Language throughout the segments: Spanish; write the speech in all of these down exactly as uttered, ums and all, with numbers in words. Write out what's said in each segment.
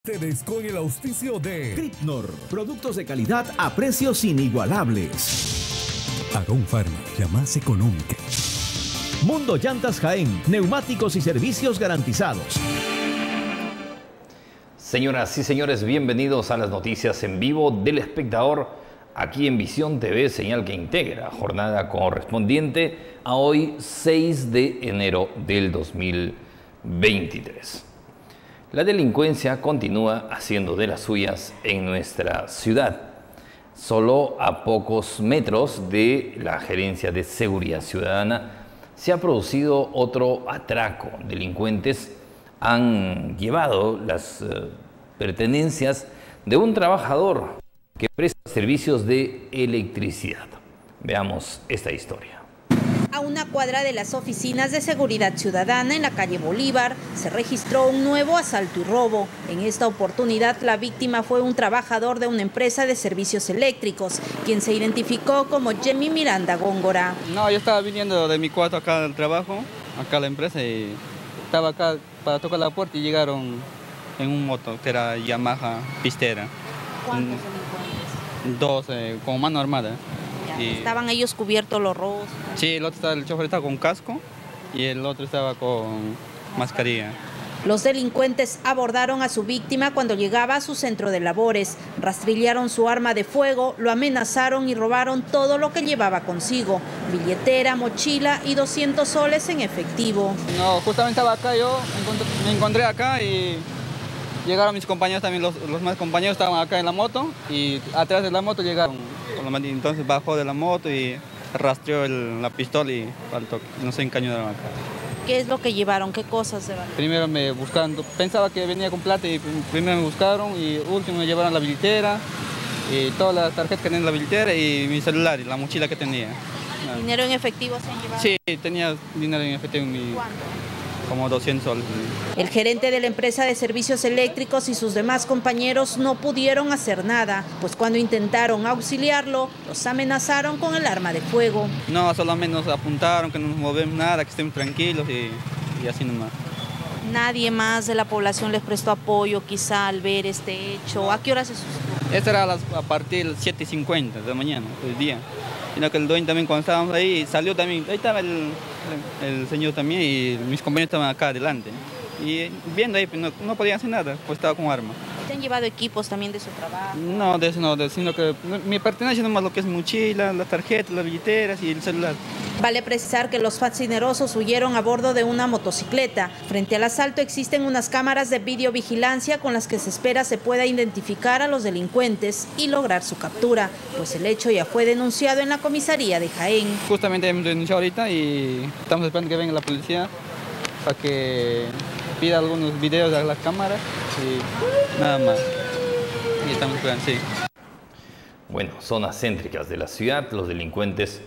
Ustedes con el auspicio de Gripnor, productos de calidad a precios inigualables. Arón Pharma, la más económica. Mundo Llantas Jaén, neumáticos y servicios garantizados. Señoras y señores, bienvenidos a las noticias en vivo del Espectador, aquí en Visión T V, señal que integra, jornada correspondiente a hoy, seis de enero del dos mil veintitrés. La delincuencia continúa haciendo de las suyas en nuestra ciudad. Solo a pocos metros de la Gerencia de Seguridad Ciudadana se ha producido otro atraco. Delincuentes han llevado las uh, pertenencias de un trabajador que presta servicios de electricidad. Veamos esta historia. A una cuadra de las oficinas de seguridad ciudadana en la calle Bolívar se registró un nuevo asalto y robo. En esta oportunidad la víctima fue un trabajador de una empresa de servicios eléctricos, quien se identificó como Jimmy Miranda Góngora. No, yo estaba viniendo de mi cuarto acá al trabajo, acá a la empresa, y estaba acá para tocar la puerta y llegaron en un moto que era Yamaha pistera. ¿Cuántos delincuentes? Dos, eh, con mano armada. Y... ¿Estaban ellos cubiertos los rostros? Sí, el otro estaba, el chofer estaba con casco y el otro estaba con mascarilla. Los delincuentes abordaron a su víctima cuando llegaba a su centro de labores, rastrillaron su arma de fuego, lo amenazaron y robaron todo lo que llevaba consigo, billetera, mochila y doscientos soles en efectivo. No, justamente estaba acá yo, me encontré, me encontré acá y llegaron mis compañeros también, los, los más compañeros estaban acá en la moto y atrás de la moto llegaron. Entonces bajó de la moto y rastreó el, la pistola y faltó, no se encañonaron acá. ¿Qué es lo que llevaron? ¿Qué cosas llevaron? Primero me buscaron, pensaba que venía con plata y primero me buscaron y último me llevaron la billetera y todas las tarjetas que tenía en la billetera y mi celular y la mochila que tenía. ¿Dinero en efectivo se han llevado? Sí, tenía dinero en efectivo en mi... ¿Cuánto? Como doscientos soles. El gerente de la empresa de servicios eléctricos y sus demás compañeros no pudieron hacer nada, pues cuando intentaron auxiliarlo, los amenazaron con el arma de fuego. No, solamente nos apuntaron que no nos movemos nada, que estemos tranquilos y, y así nomás. ¿Nadie más de la población les prestó apoyo quizá al ver este hecho? ¿A qué hora se suscitó? Esto era a, las, a partir de las siete y cincuenta de la mañana, del día. Sino que el dueño también cuando estábamos ahí salió también, ahí estaba el, el señor también y mis compañeros estaban acá adelante. Y viendo ahí, no, no podían hacer nada, pues estaba con arma. ¿Te han llevado equipos también de su trabajo? No, de eso no, de, sino que mi pertenencia nomás lo que es mochila, las tarjetas, las billeteras y el celular. Vale precisar que los fascinerosos huyeron a bordo de una motocicleta. Frente al asalto existen unas cámaras de videovigilancia con las que se espera se pueda identificar a los delincuentes y lograr su captura, pues el hecho ya fue denunciado en la comisaría de Jaén. Justamente hemos denunciado ahorita y estamos esperando que venga la policía para que pida algunos videos a las cámaras y nada más. Y estamos esperando, sí. Bueno, zonas céntricas de la ciudad, los delincuentes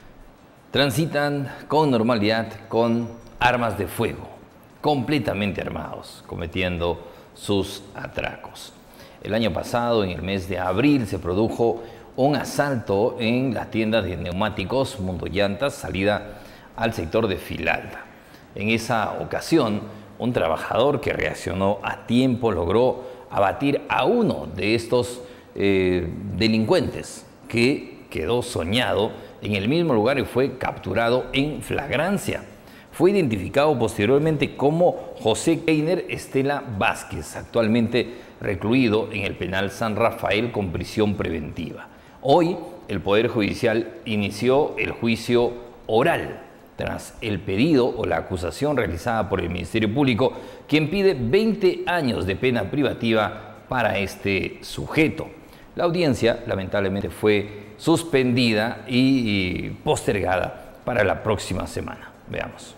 transitan con normalidad con armas de fuego, completamente armados, cometiendo sus atracos. El año pasado, en el mes de abril, se produjo un asalto en la tienda de neumáticos Mundo Llantas, salida al sector de Filalda. En esa ocasión, un trabajador que reaccionó a tiempo logró abatir a uno de estos eh, delincuentes que quedó soñado en el mismo lugar y fue capturado en flagrancia. Fue identificado posteriormente como José Keiner Estela Vázquez, actualmente recluido en el penal San Rafael con prisión preventiva. Hoy el Poder Judicial inició el juicio oral tras el pedido o la acusación realizada por el Ministerio Público, quien pide veinte años de pena privativa para este sujeto. La audiencia lamentablemente fue suspendida y postergada para la próxima semana. Veamos.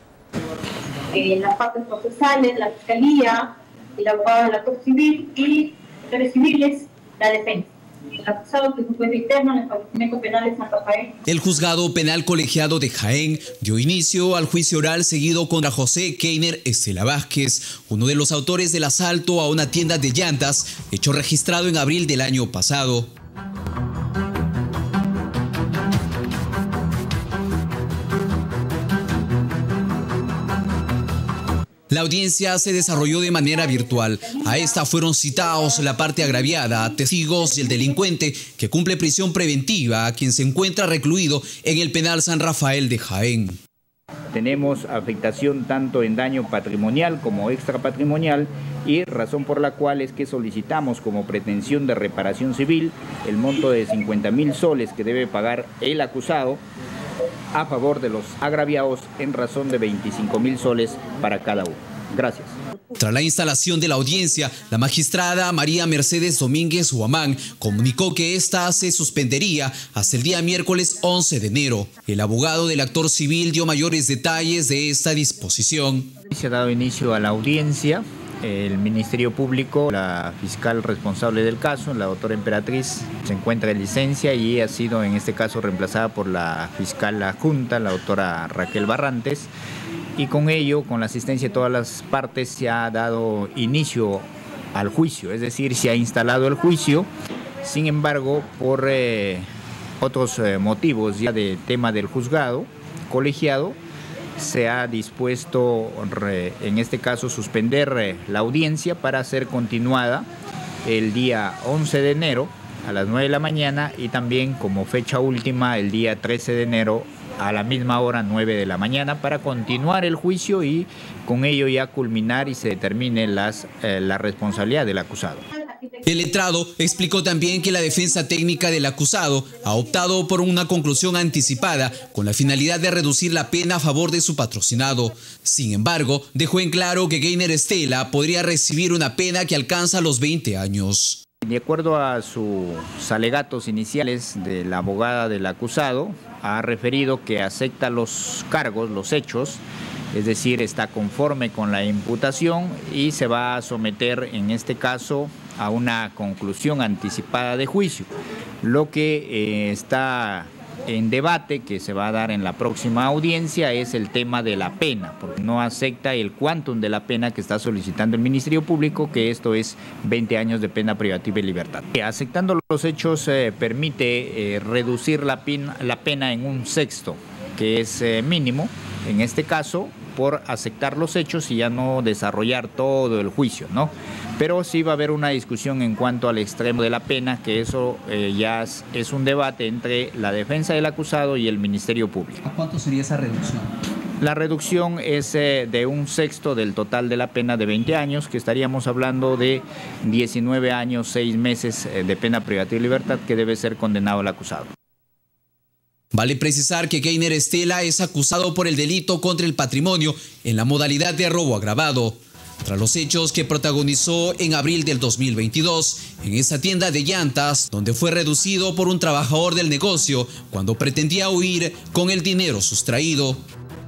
Eh, las partes procesales, la Fiscalía, el abogado de la Corte Civil y los civiles, la defensa. El acusado que se encuentra interno en el establecimiento penal de San Rafael. El juzgado penal colegiado de Jaén dio inicio al juicio oral seguido contra José Keiner Estela Vázquez, uno de los autores del asalto a una tienda de llantas, hecho registrado en abril del año pasado. La audiencia se desarrolló de manera virtual. A esta fueron citados la parte agraviada, testigos y el delincuente que cumple prisión preventiva, quien se encuentra recluido en el penal San Rafael de Jaén. Tenemos afectación tanto en daño patrimonial como extrapatrimonial y razón por la cual es que solicitamos como pretensión de reparación civil el monto de cincuenta mil soles que debe pagar el acusado a favor de los agraviados en razón de veinticinco mil soles para cada uno. Gracias. Tras la instalación de la audiencia, la magistrada María Mercedes Domínguez Huamán comunicó que esta se suspendería hasta el día miércoles once de enero. El abogado del actor civil dio mayores detalles de esta disposición. Se ha dado inicio a la audiencia. El Ministerio Público, la fiscal responsable del caso, la doctora Emperatriz, se encuentra en licencia y ha sido en este caso reemplazada por la fiscal adjunta, la doctora Raquel Barrantes. Y con ello, con la asistencia de todas las partes, se ha dado inicio al juicio, es decir, se ha instalado el juicio. Sin embargo, por eh, otros eh, motivos ya de tema del juzgado colegiado, se ha dispuesto, re, en este caso, suspender eh, la audiencia para ser continuada el día once de enero a las nueve de la mañana y también como fecha última el día trece de enero a la misma hora, nueve de la mañana, para continuar el juicio y con ello ya culminar y se determine las, eh, la responsabilidad del acusado. El letrado explicó también que la defensa técnica del acusado ha optado por una conclusión anticipada con la finalidad de reducir la pena a favor de su patrocinado. Sin embargo, dejó en claro que Keiner Estela podría recibir una pena que alcanza los veinte años. De acuerdo a sus alegatos iniciales de la abogada del acusado, ha referido que acepta los cargos, los hechos, es decir, está conforme con la imputación y se va a someter en este caso a una conclusión anticipada de juicio. Lo que eh, está en debate, que se va a dar en la próxima audiencia, es el tema de la pena, porque no acepta el quantum de la pena que está solicitando el Ministerio Público, que esto es veinte años de pena privativa de libertad. Aceptando los hechos eh, permite eh, reducir la pena, la pena en un sexto, que es eh, mínimo, en este caso, por aceptar los hechos y ya no desarrollar todo el juicio, ¿no? Pero sí va a haber una discusión en cuanto al extremo de la pena, que eso eh, ya es, es un debate entre la defensa del acusado y el Ministerio Público. ¿A cuánto sería esa reducción? La reducción es eh, de un sexto del total de la pena de veinte años, que estaríamos hablando de diecinueve años, seis meses eh, de pena privativa de libertad que debe ser condenado el acusado. Vale precisar que Keiner Estela es acusado por el delito contra el patrimonio en la modalidad de robo agravado, tras los hechos que protagonizó en abril del dos mil veintidós en esa tienda de llantas, donde fue reducido por un trabajador del negocio cuando pretendía huir con el dinero sustraído.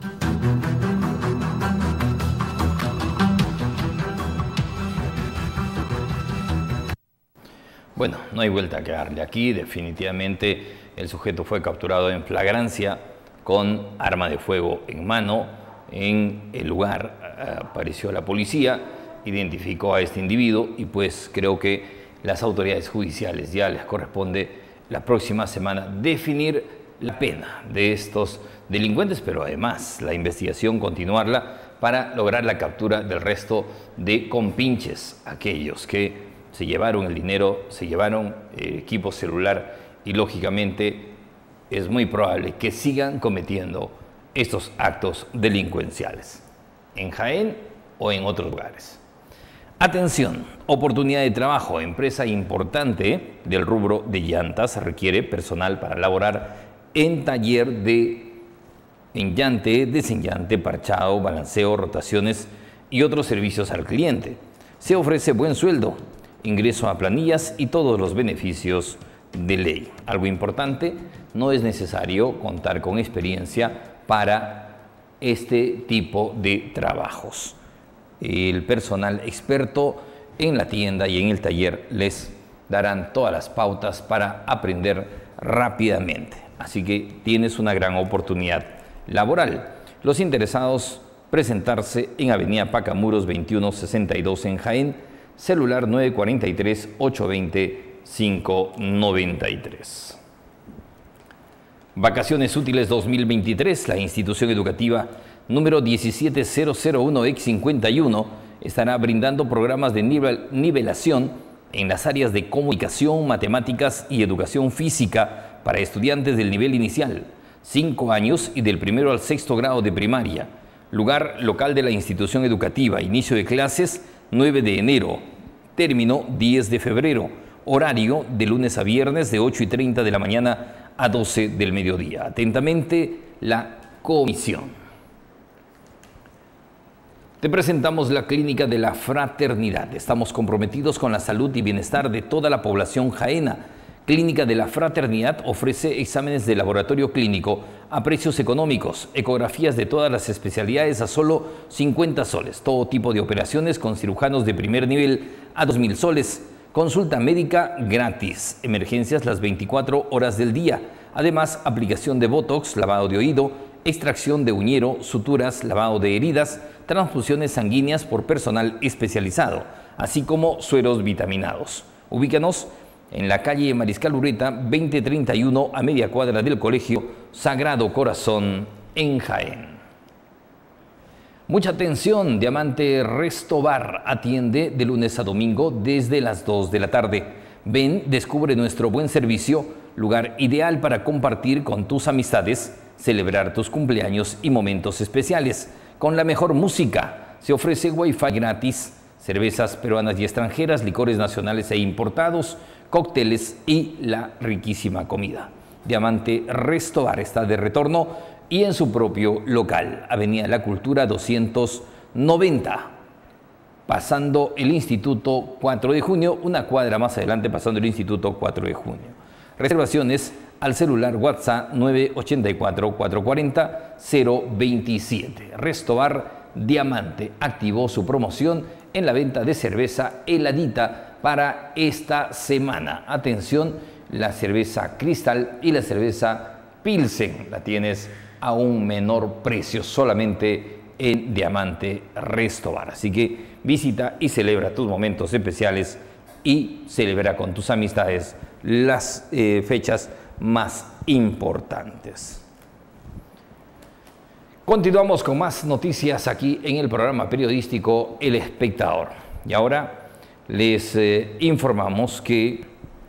Bueno, no hay vuelta que darle aquí. Definitivamente el sujeto fue capturado en flagrancia con arma de fuego en mano. En el lugar apareció la policía, identificó a este individuo y pues creo que las autoridades judiciales ya les corresponde la próxima semana definir la pena de estos delincuentes, pero además la investigación continuarla para lograr la captura del resto de compinches, aquellos que se llevaron el dinero, se llevaron eh, equipo celular y lógicamente es muy probable que sigan cometiendo estos actos delincuenciales en Jaén o en otros lugares. Atención, oportunidad de trabajo. Empresa importante del rubro de llantas requiere personal para laborar en taller de enllante, desenllante, parchado, balanceo, rotaciones y otros servicios al cliente. Se ofrece buen sueldo, ingreso a planillas y todos los beneficios de ley. Algo importante, no es necesario contar con experiencia para este tipo de trabajos. El personal experto en la tienda y en el taller les darán todas las pautas para aprender rápidamente. Así que tienes una gran oportunidad laboral. Los interesados, presentarse en Avenida Pacamuros veintiuno sesenta y dos en Jaén, celular nueve cuatro tres, ocho dos cero, cinco nueve tres. Vacaciones útiles dos mil veintitrés. La institución educativa número diecisiete cero cero uno equis cincuenta y uno, estará brindando programas de nivel, nivelación en las áreas de comunicación, matemáticas y educación física para estudiantes del nivel inicial, cinco años y del primero al sexto grado de primaria. Lugar local de la institución educativa, inicio de clases nueve de enero, término diez de febrero, horario de lunes a viernes de ocho y treinta de la mañana a doce del mediodía. Atentamente, la comisión. Te presentamos la Clínica de la Fraternidad. Estamos comprometidos con la salud y bienestar de toda la población jaena. Clínica de la Fraternidad ofrece exámenes de laboratorio clínico a precios económicos, ecografías de todas las especialidades a solo cincuenta soles, todo tipo de operaciones con cirujanos de primer nivel a dos mil soles, consulta médica gratis, emergencias las veinticuatro horas del día, además aplicación de botox, lavado de oído, extracción de uñero, suturas, lavado de heridas, transfusiones sanguíneas por personal especializado, así como sueros vitaminados. Ubícanos en la calle Mariscal Urreta, veinte treinta y uno, a media cuadra del Colegio Sagrado Corazón, en Jaén. Mucha atención, Diamante Resto Bar atiende de lunes a domingo desde las dos de la tarde. Ven, descubre nuestro buen servicio, lugar ideal para compartir con tus amistades, celebrar tus cumpleaños y momentos especiales. Con la mejor música, se ofrece wifi gratis, cervezas peruanas y extranjeras, licores nacionales e importados, cócteles y la riquísima comida. Diamante Resto Bar está de retorno y en su propio local, Avenida La Cultura doscientos noventa, pasando el Instituto cuatro de junio, una cuadra más adelante pasando el Instituto cuatro de junio. Reservaciones al celular WhatsApp nueve ocho cuatro, cuatro cuatro cero, cero veintisiete. Resto Bar Diamante activó su promoción en la venta de cerveza heladita para esta semana. Atención, la cerveza Cristal y la cerveza Pilsen la tienes a un menor precio solamente en Diamante Resto Bar. Así que visita y celebra tus momentos especiales y celebra con tus amistades las eh, fechas más importantes. Continuamos con más noticias aquí en el programa periodístico El Espectador. Y ahora les eh, informamos que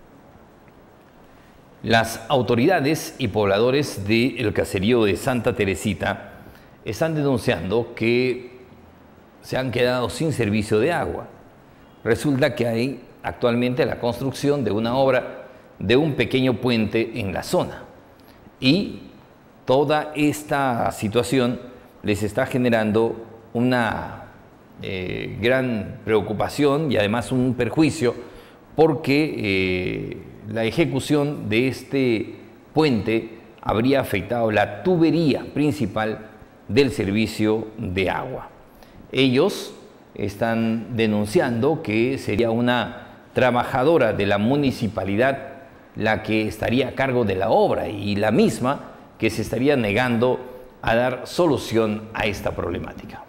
las autoridades y pobladores del caserío de Santa Teresita están denunciando que se han quedado sin servicio de agua. Resulta que hay actualmente la construcción de una obra de un pequeño puente en la zona y toda esta situación les está generando una eh, gran preocupación y además un perjuicio porque eh, la ejecución de este puente habría afectado la tubería principal del servicio de agua. Ellos están denunciando que sería una trabajadora de la municipalidad la que estaría a cargo de la obra y la misma que se estaría negando a dar solución a esta problemática.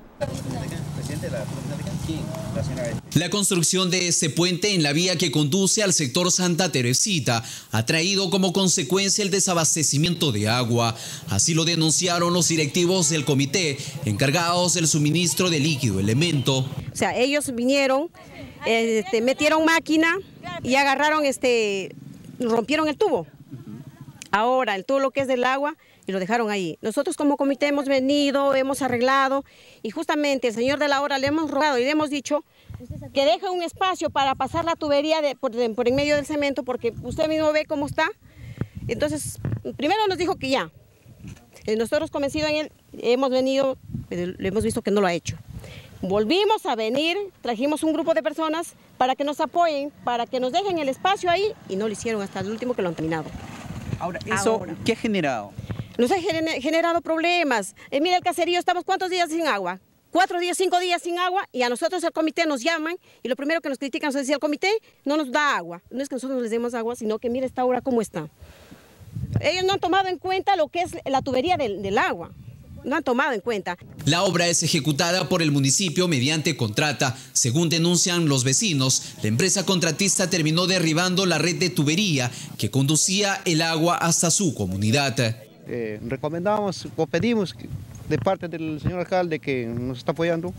La construcción de este puente en la vía que conduce al sector Santa Teresita ha traído como consecuencia el desabastecimiento de agua. Así lo denunciaron los directivos del comité encargados del suministro de líquido elemento. O sea, ellos vinieron, este, metieron máquina y agarraron, este, rompieron el tubo. Ahora, el tubo lo que es del agua, y lo dejaron ahí. Nosotros como comité hemos venido, hemos arreglado, y justamente el señor de la obra le hemos rogado y le hemos dicho que deje un espacio para pasar la tubería de, por, de, por en medio del cemento, porque usted mismo ve cómo está. Entonces, primero nos dijo que ya. Nosotros convencidos en él, hemos venido, pero le hemos visto que no lo ha hecho. Volvimos a venir, trajimos un grupo de personas para que nos apoyen, para que nos dejen el espacio ahí, y no lo hicieron hasta el último que lo han terminado. Ahora, ¿eso Ahora. qué ha generado? Nos ha generado problemas. Eh, mira, el caserío, estamos ¿cuántos días sin agua? Cuatro días, cinco días sin agua, y a nosotros el comité nos llaman, y lo primero que nos critican es decir, el comité no nos da agua. No es que nosotros no les demos agua, sino que mira esta obra cómo está. Ellos no han tomado en cuenta lo que es la tubería del, del agua. No han tomado en cuenta. La obra es ejecutada por el municipio mediante contrata. Según denuncian los vecinos, la empresa contratista terminó derribando la red de tubería que conducía el agua hasta su comunidad. Eh, recomendamos o pedimos de parte del señor alcalde que nos está apoyando,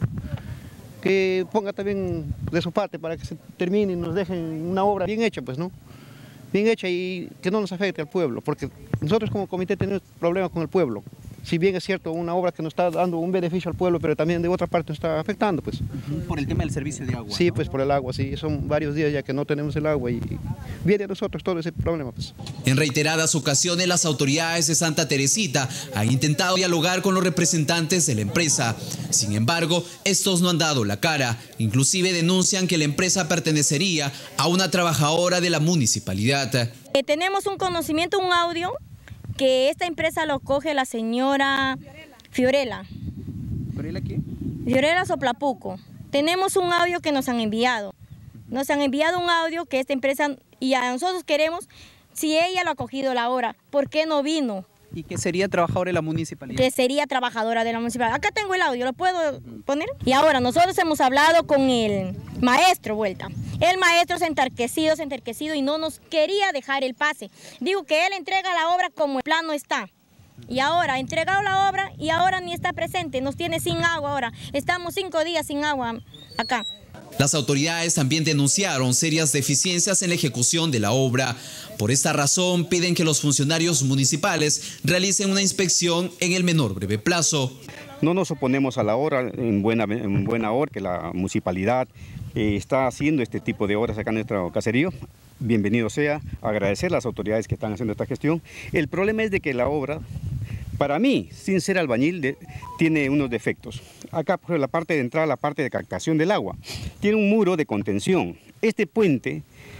que ponga también de su parte para que se termine y nos dejen una obra bien hecha, pues, ¿no? Bien hecha y que no nos afecte al pueblo, porque nosotros como comité tenemos problemas con el pueblo. Si bien es cierto, una obra que nos está dando un beneficio al pueblo, pero también de otra parte nos está afectando, pues. Por el tema del servicio de agua. Sí, ¿no? pues por el agua, sí. Son varios días ya que no tenemos el agua y viene a nosotros todo ese problema, pues. En reiteradas ocasiones, las autoridades de Santa Teresita han intentado dialogar con los representantes de la empresa. Sin embargo, estos no han dado la cara. Inclusive denuncian que la empresa pertenecería a una trabajadora de la municipalidad. Eh, tenemos un conocimiento, un audio, que esta empresa lo coge la señora Fiorella. ¿Fiorella qué? Fiorella Soplapuco. Tenemos un audio que nos han enviado. Nos han enviado un audio que esta empresa, y a nosotros queremos, si ella lo ha cogido la obra, ¿por qué no vino? ¿Y que sería trabajadora de la municipalidad? Que sería trabajadora de la municipalidad. Acá tengo el audio, ¿lo puedo poner? Y ahora, nosotros hemos hablado con el maestro, vuelta. El maestro se ha entarquecido, se ha entarquecido y no nos quería dejar el pase. Digo que él entrega la obra como el plano está. Y ahora, ha entregado la obra y ahora ni está presente, nos tiene sin agua ahora. Estamos cinco días sin agua acá. Las autoridades también denunciaron serias deficiencias en la ejecución de la obra. Por esta razón, piden que los funcionarios municipales realicen una inspección en el menor breve plazo. No nos oponemos a la obra, en buena, en buena hora que la municipalidad eh, está haciendo este tipo de obras acá en nuestro caserío. Bienvenido sea, agradecer a las autoridades que están haciendo esta gestión. El problema es de que la obra, para mí, sin ser albañil, de, tiene unos defectos. Acá, por la parte de entrada, la parte de captación del agua, tiene un muro de contención. Este puente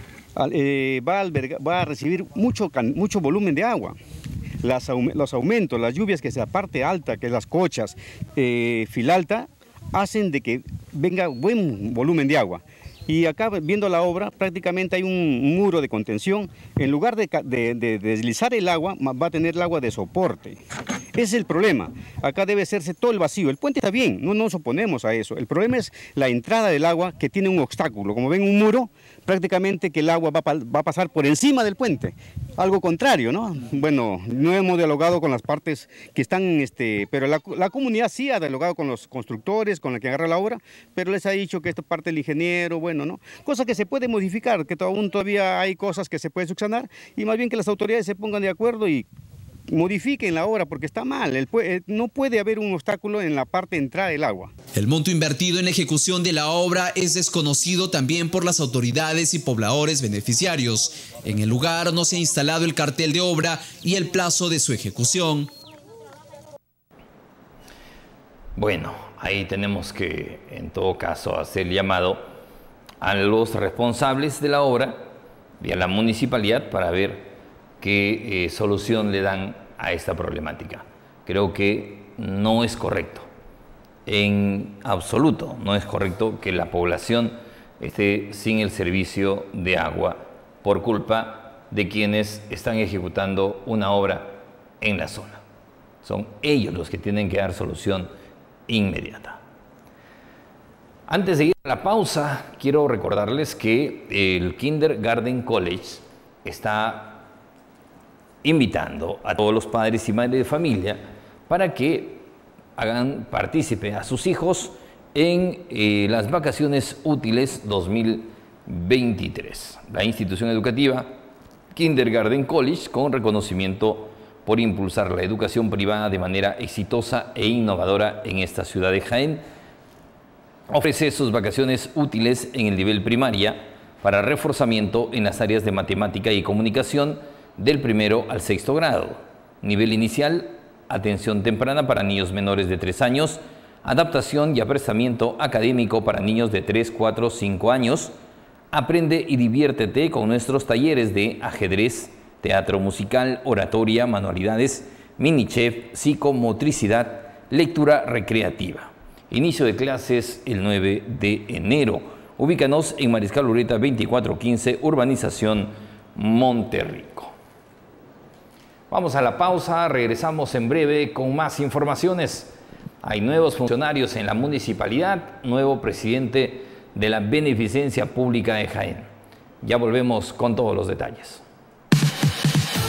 eh, va, a albergar, va a recibir mucho, mucho volumen de agua. Las, los aumentos, las lluvias que es la parte alta, que es las cochas, eh, filalta, hacen de que venga buen volumen de agua. Y acá, viendo la obra, prácticamente hay un muro de contención. En lugar de, de, de deslizar el agua, va a tener el agua de soporte. Ese es el problema. Acá debe hacerse todo el vacío. El puente está bien, no nos oponemos a eso. El problema es la entrada del agua, que tiene un obstáculo. Como ven, un muro, prácticamente que el agua va, va a pasar por encima del puente. Algo contrario, ¿no? Bueno, no hemos dialogado con las partes que están, este, pero la, la comunidad sí ha dialogado con los constructores, con la que agarra la obra, pero les ha dicho que esto parte del ingeniero, bueno, ¿no? Cosa que se puede modificar, que aún todavía hay cosas que se pueden subsanar, y más bien que las autoridades se pongan de acuerdo y modifiquen la obra, porque está mal. El, no puede haber un obstáculo en la parte de entrada del agua. El monto invertido en la ejecución de la obra es desconocido también por las autoridades y pobladores beneficiarios. En el lugar no se ha instalado el cartel de obra y el plazo de su ejecución. Bueno, ahí tenemos que, en todo caso, hacer llamado a los responsables de la obra y a la municipalidad para ver qué eh, solución le dan a esta problemática. Creo que no es correcto, en absoluto no es correcto que la población esté sin el servicio de agua por culpa de quienes están ejecutando una obra en la zona. Son ellos los que tienen que dar solución inmediata. Antes de ir a la pausa, quiero recordarles que el Kindergarten College está invitando a todos los padres y madres de familia para que hagan partícipe a sus hijos en eh, las vacaciones útiles dos mil veintitrés. La institución educativa Kindergarten College, con reconocimiento por impulsar la educación privada de manera exitosa e innovadora en esta ciudad de Jaén, ofrece sus vacaciones útiles en el nivel primaria para reforzamiento en las áreas de matemática y comunicación del primero al sexto grado. Nivel inicial, atención temprana para niños menores de tres años, adaptación y apresamiento académico para niños de tres, cuatro, cinco años. Aprende y diviértete con nuestros talleres de ajedrez, teatro musical, oratoria, manualidades, mini chef, psicomotricidad, lectura recreativa. Inicio de clases el nueve de enero. Ubícanos en Mariscal Ureta veinticuatro quince, urbanización Monterrico. Vamos a la pausa, regresamos en breve con más informaciones. Hay nuevos funcionarios en la municipalidad, nuevo presidente de la Beneficencia Pública de Jaén. Ya volvemos con todos los detalles.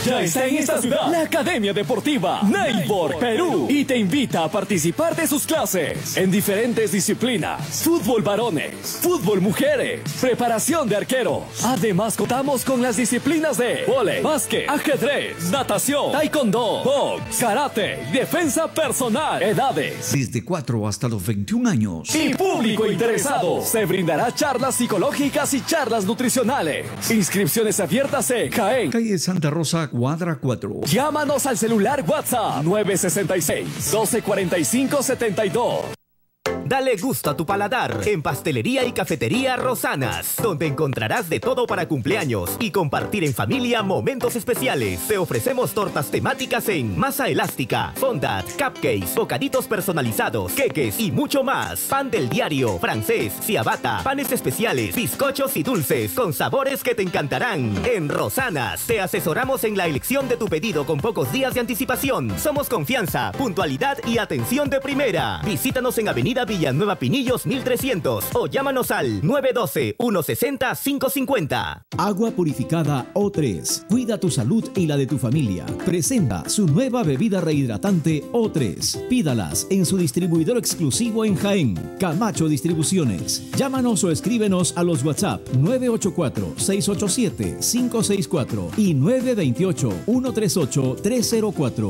Ya está en esta ciudad la Academia Deportiva Neybor Perú y te invita a participar de sus clases en diferentes disciplinas: fútbol varones, fútbol mujeres, preparación de arqueros. Además contamos con las disciplinas de vóley, básquet, ajedrez, natación, taekwondo, box, karate, defensa personal. Edades desde cuatro hasta los veintiún años. Y público interesado. Se brindará charlas psicológicas y charlas nutricionales. Inscripciones abiertas en Jaén, calle Santa Rosa, cuadra cuatro. Llámanos al celular WhatsApp nueve seis seis, doce cuarenta y cinco setenta y dos. Dale gusto a tu paladar en Pastelería y Cafetería Rosanas, donde encontrarás de todo para cumpleaños y compartir en familia momentos especiales. Te ofrecemos tortas temáticas en masa elástica, fondant, cupcakes, bocaditos personalizados, queques y mucho más. Pan del diario, francés, ciabatta, panes especiales, bizcochos y dulces con sabores que te encantarán. En Rosanas te asesoramos en la elección de tu pedido con pocos días de anticipación. Somos confianza, puntualidad y atención de primera. Visítanos en Avenida Villanueva Pinillos mil trescientos o llámanos al nueve uno dos, uno seis cero, cinco cinco cero. Agua purificada O tres. Cuida tu salud y la de tu familia. Presenta su nueva bebida rehidratante O tres. Pídalas en su distribuidor exclusivo en Jaén, Camacho Distribuciones. Llámanos o escríbenos a los WhatsApp nueve ocho cuatro, seis ocho siete, cinco seis cuatro y nueve dos ocho, uno tres ocho, tres cero cuatro.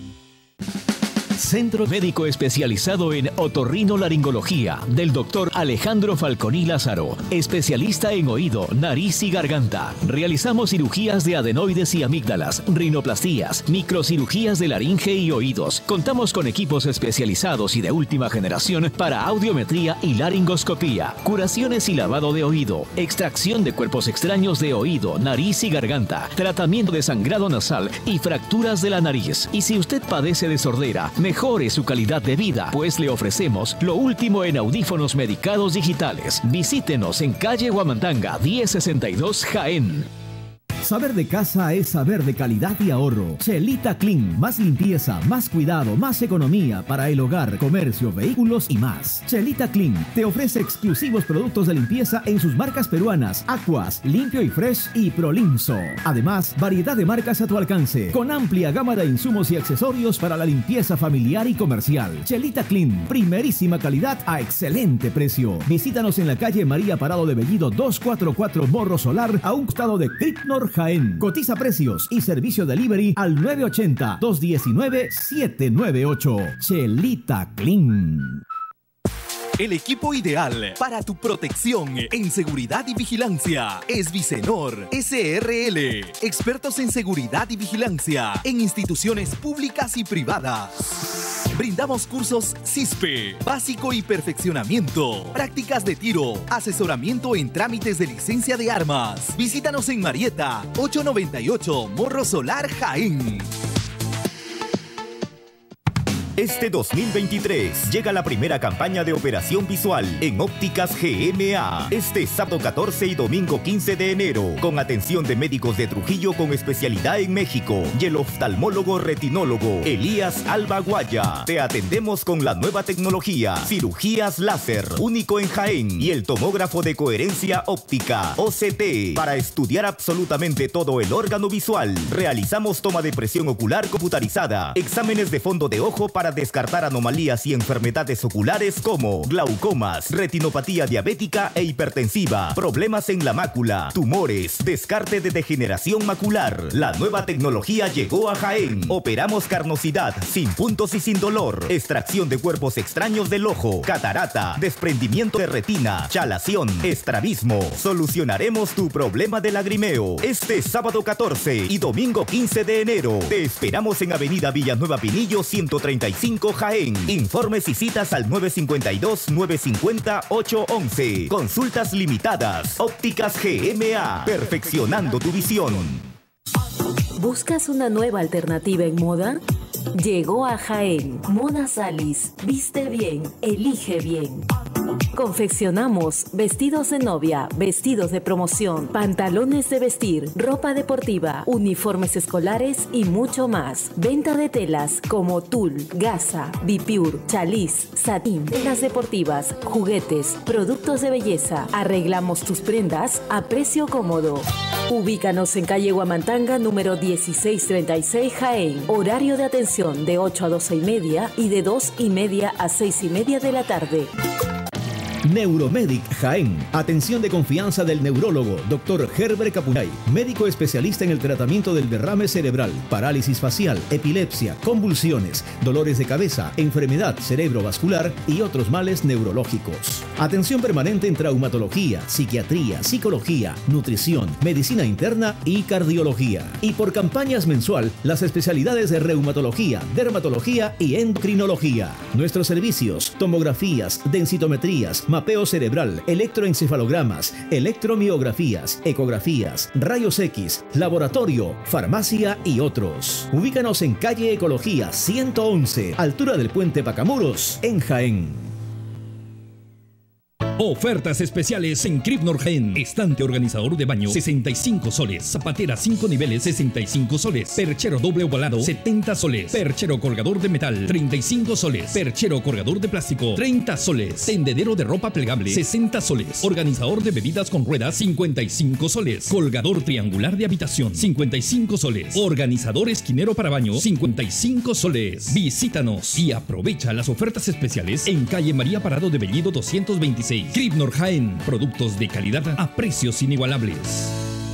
Centro Médico Especializado en Otorrinolaringología del doctor Alejandro Falconi Lázaro, especialista en oído, nariz y garganta. Realizamos cirugías de adenoides y amígdalas, rinoplastías, microcirugías de laringe y oídos. Contamos con equipos especializados y de última generación para audiometría y laringoscopía, curaciones y lavado de oído, extracción de cuerpos extraños de oído, nariz y garganta, tratamiento de sangrado nasal y fracturas de la nariz. Y si usted padece de sordera, mejore su calidad de vida, pues le ofrecemos lo último en audífonos medicados digitales. Visítenos en calle Huamantanga, diez sesenta y dos, Jaén. Saber de casa es saber de calidad y ahorro. Chelita Clean, más limpieza, más cuidado, más economía para el hogar, comercio, vehículos y más. Chelita Clean te ofrece exclusivos productos de limpieza en sus marcas peruanas: Aquas, Limpio y Fresh y Prolinso. Además, variedad de marcas a tu alcance, con amplia gama de insumos y accesorios para la limpieza familiar y comercial. Chelita Clean, primerísima calidad a excelente precio. Visítanos en la calle María Parado de Bellido doscientos cuarenta y cuatro, Morro Solar, a un costado de Cripnor Jaén. Cotiza precios y servicio delivery al nueve ochenta, dos diecinueve, siete nueve ocho. Chelita Clean. El equipo ideal para tu protección en seguridad y vigilancia es Vicenor S R L. Expertos en seguridad y vigilancia en instituciones públicas y privadas. Brindamos cursos C I S P E, básico y perfeccionamiento, prácticas de tiro, asesoramiento en trámites de licencia de armas. Visítanos en Marieta, ochocientos noventa y ocho, Morro Solar, Jaén. Este dos mil veintitrés llega la primera campaña de operación visual en Ópticas G M A. Este sábado catorce y domingo quince de enero, con atención de médicos de Trujillo con especialidad en México y el oftalmólogo retinólogo Elías Alba Guaya. Te atendemos con la nueva tecnología, cirugías láser, único en Jaén, y el tomógrafo de coherencia óptica, O C T, para estudiar absolutamente todo el órgano visual. Realizamos toma de presión ocular computarizada, exámenes de fondo de ojo para Para descartar anomalías y enfermedades oculares como glaucomas, retinopatía diabética e hipertensiva, problemas en la mácula, tumores, descarte de degeneración macular. La nueva tecnología llegó a Jaén. Operamos carnosidad, sin puntos y sin dolor, extracción de cuerpos extraños del ojo, catarata, desprendimiento de retina, chalación, estrabismo. Solucionaremos tu problema de lagrimeo. Este sábado catorce y domingo quince de enero. Te esperamos en Avenida Villanueva Pinillo ciento treinta y cinco, Jaén. Informes y citas al nueve cinco dos, nueve cinco cero, ocho once. Consultas limitadas. Ópticas G M A. Perfeccionando tu visión. ¿Buscas una nueva alternativa en moda? Llegó a Jaén. Moda Salis. Viste bien. Elige bien. Confeccionamos vestidos de novia, vestidos de promoción, pantalones de vestir, ropa deportiva, uniformes escolares y mucho más. Venta de telas como tul, gasa, bipure, chaliz, satín, telas deportivas, juguetes, productos de belleza. Arreglamos tus prendas a precio cómodo. Ubícanos en calle Huamantanga, número dieciséis treinta y seis, Jaén. Horario de atención de ocho a doce y media y de dos y media a seis y media de la tarde. Neuromedic Jaén. Atención de confianza del neurólogo doctor Herbert Capulay, médico especialista en el tratamiento del derrame cerebral, parálisis facial, epilepsia, convulsiones, dolores de cabeza, enfermedad cerebrovascular y otros males neurológicos. Atención permanente en traumatología, psiquiatría, psicología, nutrición, medicina interna y cardiología. Y por campañas mensual, las especialidades de reumatología, dermatología y endocrinología. Nuestros servicios: tomografías, densitometrías, mapeo cerebral, electroencefalogramas, electromiografías, ecografías, rayos X, laboratorio, farmacia y otros. Ubícanos en calle Ecología ciento once, altura del puente Pacamuros, en Jaén. Ofertas especiales en Cripnor Jaén. Estante organizador de baño sesenta y cinco soles. Zapatera cinco niveles sesenta y cinco soles. Perchero doble ovalado setenta soles. Perchero colgador de metal treinta y cinco soles. Perchero colgador de plástico treinta soles. Tendedero de ropa plegable sesenta soles. Organizador de bebidas con ruedas cincuenta y cinco soles. Colgador triangular de habitación cincuenta y cinco soles. Organizador esquinero para baño cincuenta y cinco soles. Visítanos y aprovecha las ofertas especiales en calle María Parado de Bellido doscientos veintiséis. Cripnor Jaén, productos de calidad a precios inigualables.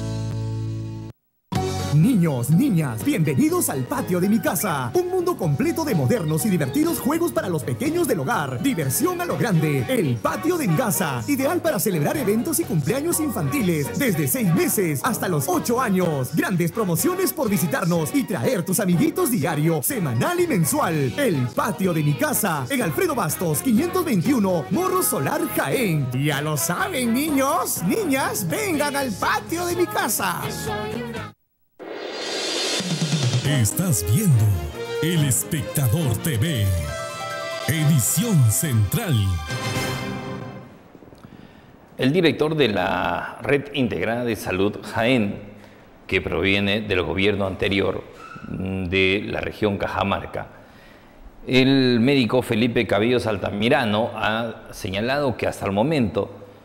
Niños, niñas, bienvenidos al patio de mi casa. Un mundo completo de modernos y divertidos juegos para los pequeños del hogar. Diversión a lo grande. El patio de mi casa. Ideal para celebrar eventos y cumpleaños infantiles. Desde seis meses hasta los ocho años. Grandes promociones por visitarnos y traer tus amiguitos diario, semanal y mensual. El patio de mi casa. En Alfredo Bastos, quinientos veintiuno, Morro Solar, Jaén. Ya lo saben, niños, niñas, vengan al patio de mi casa. Estás viendo El Espectador T V, edición central. El director de la Red Integrada de Salud Jaén, que proviene del gobierno anterior de la región Cajamarca, el médico Felipe Cabellos Altamirano, ha señalado que hasta el momento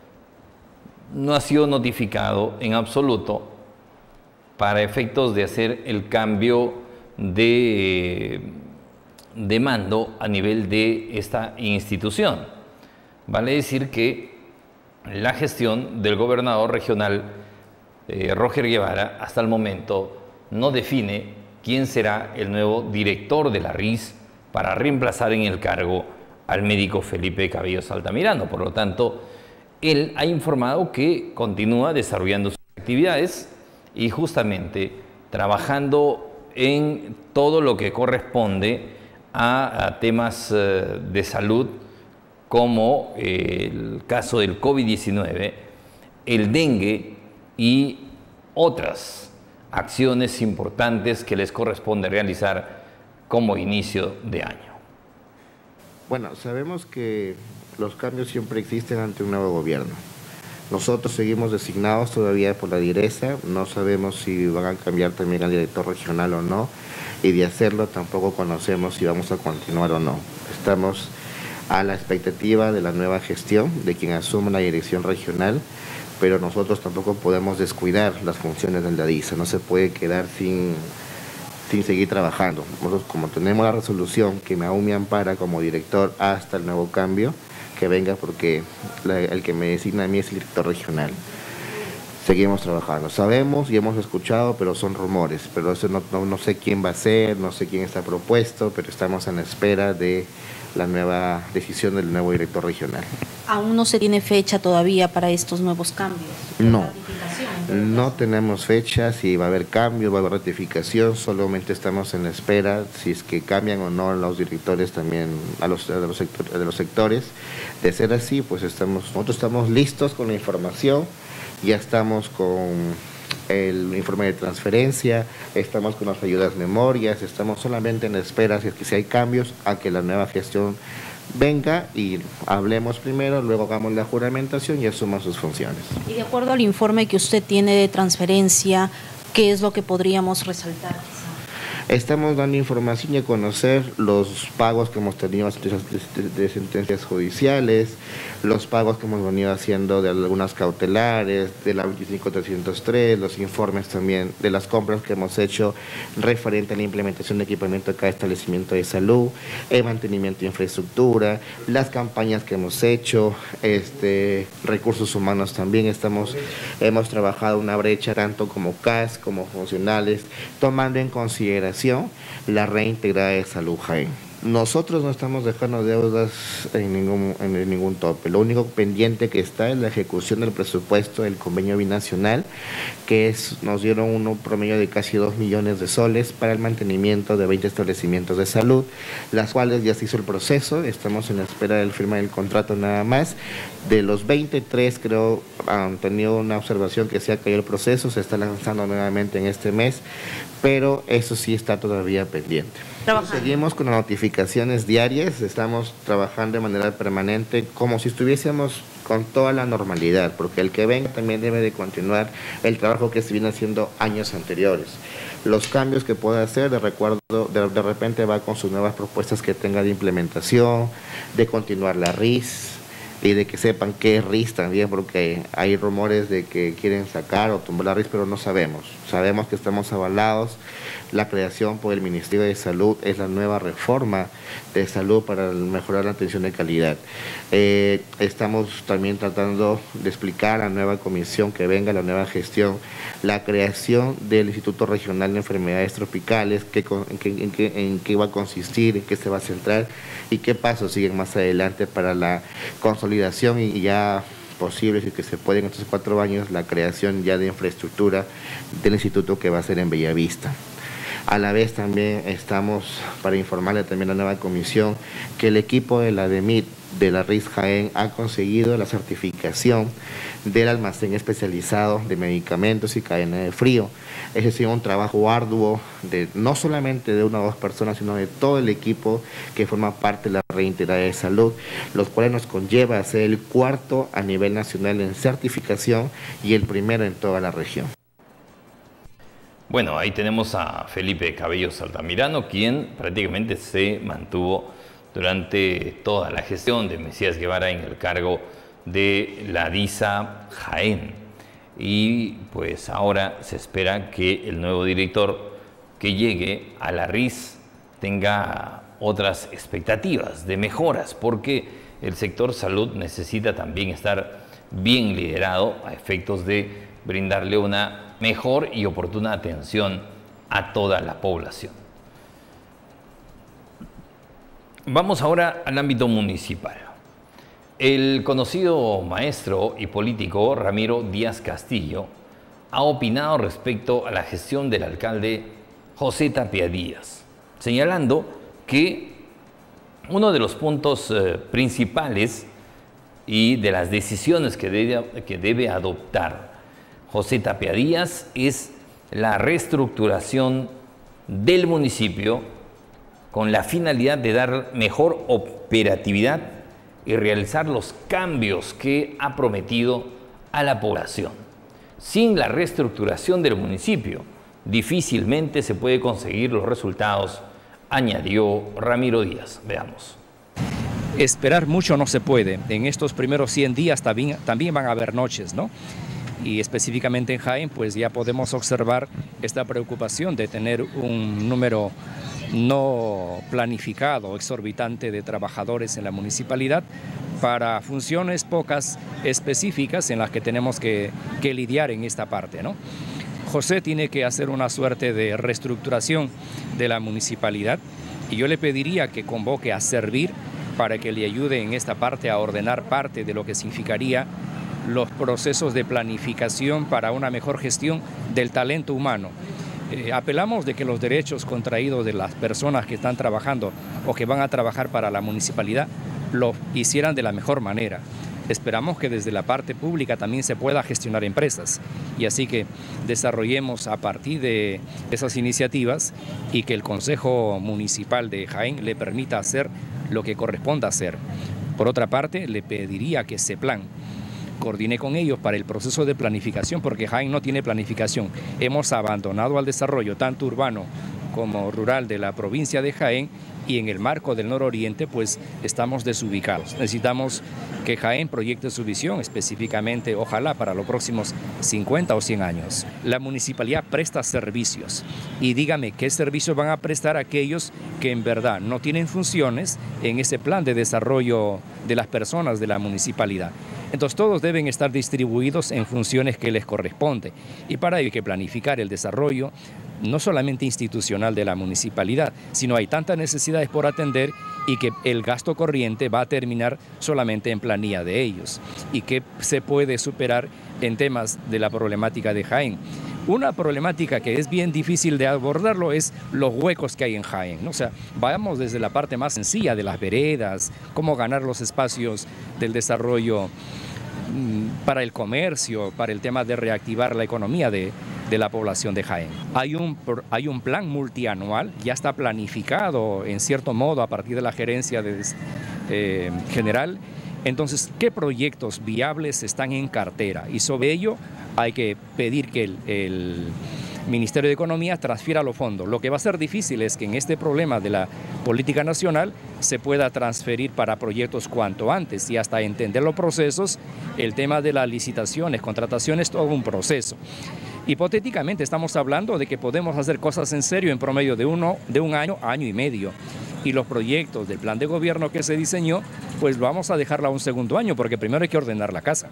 no ha sido notificado en absoluto para efectos de hacer el cambio de, de mando a nivel de esta institución. Vale decir que la gestión del gobernador regional eh, Roger Guevara hasta el momento no define quién será el nuevo director de la R I S para reemplazar en el cargo al médico Felipe Cabellos Altamirano. Por lo tanto, él ha informado que continúa desarrollando sus actividades y justamente trabajando en todo lo que corresponde a, a temas uh, de salud, como eh, el caso del COVID diecinueve, el dengue y otras acciones importantes que les corresponde realizar como inicio de año. Bueno, sabemos que los cambios siempre existen ante un nuevo gobierno. Nosotros seguimos designados todavía por la direza, no sabemos si van a cambiar también al director regional o no, y de hacerlo tampoco conocemos si vamos a continuar o no. Estamos a la expectativa de la nueva gestión, de quien asuma la dirección regional, pero nosotros tampoco podemos descuidar las funciones del DADISA, no se puede quedar sin, sin seguir trabajando. Nosotros, como tenemos la resolución que aún me ampara como director hasta el nuevo cambio, que venga, porque la, el que me designa a mí es el director regional. Seguimos trabajando. Sabemos y hemos escuchado, pero son rumores. Pero eso no, no, no sé quién va a ser, no sé quién está propuesto, pero estamos en espera de la nueva decisión del nuevo director regional. ¿Aún no se tiene fecha todavía para estos nuevos cambios? No, no tenemos fecha, si va a haber cambios, va a haber ratificación, solamente estamos en espera si es que cambian o no los directores también a los, a los, sector, de los sectores. De ser así, pues estamos, nosotros estamos listos con la información, ya estamos con el informe de transferencia, estamos con las ayudas memorias, estamos solamente en espera si es que si hay cambios a que la nueva gestión venga y hablemos primero, luego hagamos la juramentación y asuma sus funciones. Y de acuerdo al informe que usted tiene de transferencia, ¿qué es lo que podríamos resaltar? Estamos dando información y a conocer los pagos que hemos tenido de, de, de sentencias judiciales, los pagos que hemos venido haciendo de algunas cautelares, de la veinticinco trescientos tres, los informes también de las compras que hemos hecho referente a la implementación de equipamiento de cada establecimiento de salud, el mantenimiento de infraestructura, las campañas que hemos hecho, este, recursos humanos también. Estamos, hemos trabajado una brecha tanto como C A S como funcionales, tomando en consideración la reintegrada de salud Jaén. Nosotros no estamos dejando deudas en ningún, en ningún tope. Lo único pendiente que está es la ejecución del presupuesto del convenio binacional, que es, nos dieron un promedio de casi dos millones de soles para el mantenimiento de veinte establecimientos de salud, las cuales ya se hizo el proceso. Estamos en la espera del firma del contrato nada más. De los veintitrés, creo, han tenido una observación que se ha caído el proceso, se está lanzando nuevamente en este mes, pero eso sí está todavía pendiente. Seguimos con las notificaciones diarias, estamos trabajando de manera permanente como si estuviésemos con toda la normalidad, porque el que venga también debe de continuar el trabajo que se viene haciendo años anteriores. Los cambios que pueda hacer, de recuerdo, de, de repente va con sus nuevas propuestas que tenga de implementación, de continuar la R I S, y de que sepan qué es R I S también, porque hay rumores de que quieren sacar o tumbar la R I S, pero no sabemos. Sabemos que estamos avalados. La creación por el Ministerio de Salud es la nueva reforma de salud para mejorar la atención de calidad. Eh, estamos también tratando de explicar a la nueva comisión que venga, la nueva gestión, la creación del Instituto Regional de Enfermedades Tropicales, que, en, qué, en, qué, en qué va a consistir, en qué se va a centrar y qué pasos siguen más adelante para la consolidación y ya posible, si que se puede en estos cuatro años, la creación ya de infraestructura del instituto que va a ser en Bellavista. A la vez también estamos para informarle también a la nueva comisión que el equipo de la D E M I T de la R I S Jaén ha conseguido la certificación del almacén especializado de medicamentos y cadena de frío. Ese ha sido un trabajo arduo de no solamente de una o dos personas, sino de todo el equipo que forma parte de la reintegrada de salud, los cuales nos conlleva a ser el cuarto a nivel nacional en certificación y el primero en toda la región. Bueno, ahí tenemos a Felipe Cabellos Altamirano, quien prácticamente se mantuvo durante toda la gestión de Mesías Guevara en el cargo de la DISA Jaén. Y pues ahora se espera que el nuevo director que llegue a la R I S tenga otras expectativas de mejoras, porque el sector salud necesita también estar bien liderado a efectos de brindarle una mejor y oportuna atención a toda la población. Vamos ahora al ámbito municipal. El conocido maestro y político Ramiro Díaz Castillo ha opinado respecto a la gestión del alcalde José Tapia Díaz, señalando que uno de los puntos eh, principales y de las decisiones que debe, que debe adoptar José Tapia Díaz es la reestructuración del municipio con la finalidad de dar mejor operatividad y realizar los cambios que ha prometido a la población. Sin la reestructuración del municipio, difícilmente se puede conseguir los resultados, añadió Ramiro Díaz. Veamos. Esperar mucho no se puede. En estos primeros cien días también, también van a haber noches, ¿no? Y específicamente en Jaén, pues ya podemos observar esta preocupación de tener un número no planificado, exorbitante de trabajadores en la municipalidad para funciones pocas específicas en las que tenemos que, que lidiar en esta parte, ¿no? José tiene que hacer una suerte de reestructuración de la municipalidad y yo le pediría que convoque a Servir para que le ayude en esta parte a ordenar parte de lo que significaría los procesos de planificación para una mejor gestión del talento humano. Eh, apelamos de que los derechos contraídos de las personas que están trabajando o que van a trabajar para la municipalidad lo hicieran de la mejor manera. Esperamos que desde la parte pública también se pueda gestionar empresas y así que desarrollemos a partir de esas iniciativas y que el Consejo Municipal de Jaén le permita hacer lo que corresponda hacer. Por otra parte, le pediría que ese plan coordine con ellos para el proceso de planificación, porque Jaén no tiene planificación. Hemos abandonado al desarrollo tanto urbano como rural de la provincia de Jaén, y en el marco del nororiente pues estamos desubicados. Necesitamos que Jaén proyecte su visión específicamente, ojalá para los próximos cincuenta o cien años. La municipalidad presta servicios y dígame qué servicios van a prestar aquellos que en verdad no tienen funciones en ese plan de desarrollo de las personas de la municipalidad. Entonces todos deben estar distribuidos en funciones que les corresponde y para ello hay que planificar el desarrollo no solamente institucional de la municipalidad, sino hay tantas necesidades por atender y que el gasto corriente va a terminar solamente en planilla de ellos y que se puede superar en temas de la problemática de Jaén. Una problemática que es bien difícil de abordarlo es los huecos que hay en Jaén, ¿no? O sea, vayamos desde la parte más sencilla de las veredas, cómo ganar los espacios del desarrollo para el comercio, para el tema de reactivar la economía de, de la población de Jaén. Hay un, hay un plan multianual, ya está planificado en cierto modo a partir de la gerencia de, eh, general. Entonces, ¿qué proyectos viables están en cartera? Y sobre ello hay que pedir que el, el Ministerio de Economía transfiera los fondos. Lo que va a ser difícil es que en este problema de la política nacional se pueda transferir para proyectos cuanto antes y hasta entender los procesos, el tema de las licitaciones, contrataciones, todo un proceso. Hipotéticamente estamos hablando de que podemos hacer cosas en serio en promedio de, uno, de un año, año y medio. Y los proyectos del plan de gobierno que se diseñó, pues vamos a dejarla un segundo año porque primero hay que ordenar la casa.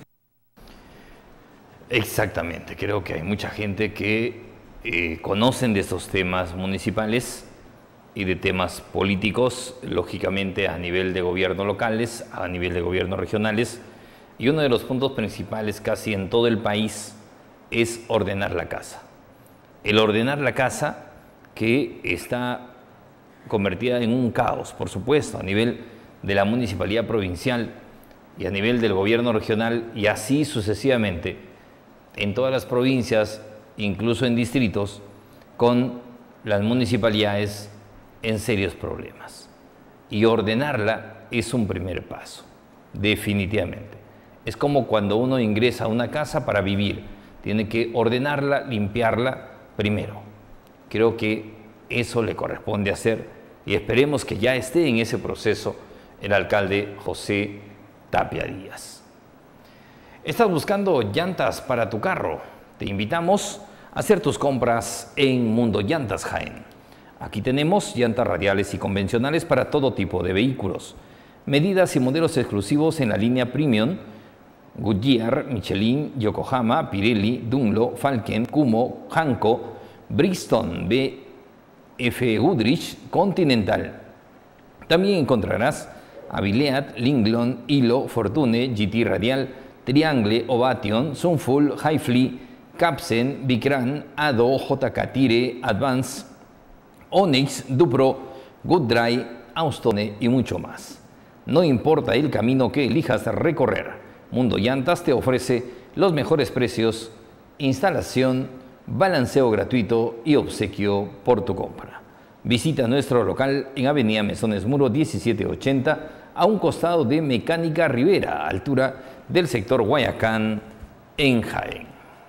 Exactamente, creo que hay mucha gente que eh, conocen de estos temas municipales y de temas políticos, lógicamente a nivel de gobierno locales, a nivel de gobierno regionales, y uno de los puntos principales casi en todo el país es ordenar la casa. El ordenar la casa que está convertida en un caos, por supuesto, a nivel de la municipalidad provincial y a nivel del gobierno regional y así sucesivamente en todas las provincias, incluso en distritos, con las municipalidades en serios problemas. Y ordenarla es un primer paso, definitivamente. Es como cuando uno ingresa a una casa para vivir, tiene que ordenarla, limpiarla primero. Creo que eso le corresponde hacer y esperemos que ya esté en ese proceso el alcalde José Tapia Díaz. ¿Estás buscando llantas para tu carro? Te invitamos a hacer tus compras en Mundo Llantas Jaén. Aquí tenemos llantas radiales y convencionales para todo tipo de vehículos. Medidas y modelos exclusivos en la línea Premium, Goodyear, Michelin, Yokohama, Pirelli, Dunlop, Falken, Kumho, Hanko, Bridgestone, B F Goodrich, Continental. También encontrarás Avilead, Linglon, Hilo, Fortune, G T Radial, Triangle, Ovation, Sunfull, Highfly, Capsen, Vicran, Ado, J K Tire, Advance, Onyx, Dupro, Gooddry, Austone y mucho más. No importa el camino que elijas recorrer, Mundo Llantas te ofrece los mejores precios, instalación, balanceo gratuito y obsequio por tu compra. Visita nuestro local en Avenida Mesones Muro diecisiete ochenta, a un costado de Mecánica Rivera, altura del sector Guayacán, en Jaén.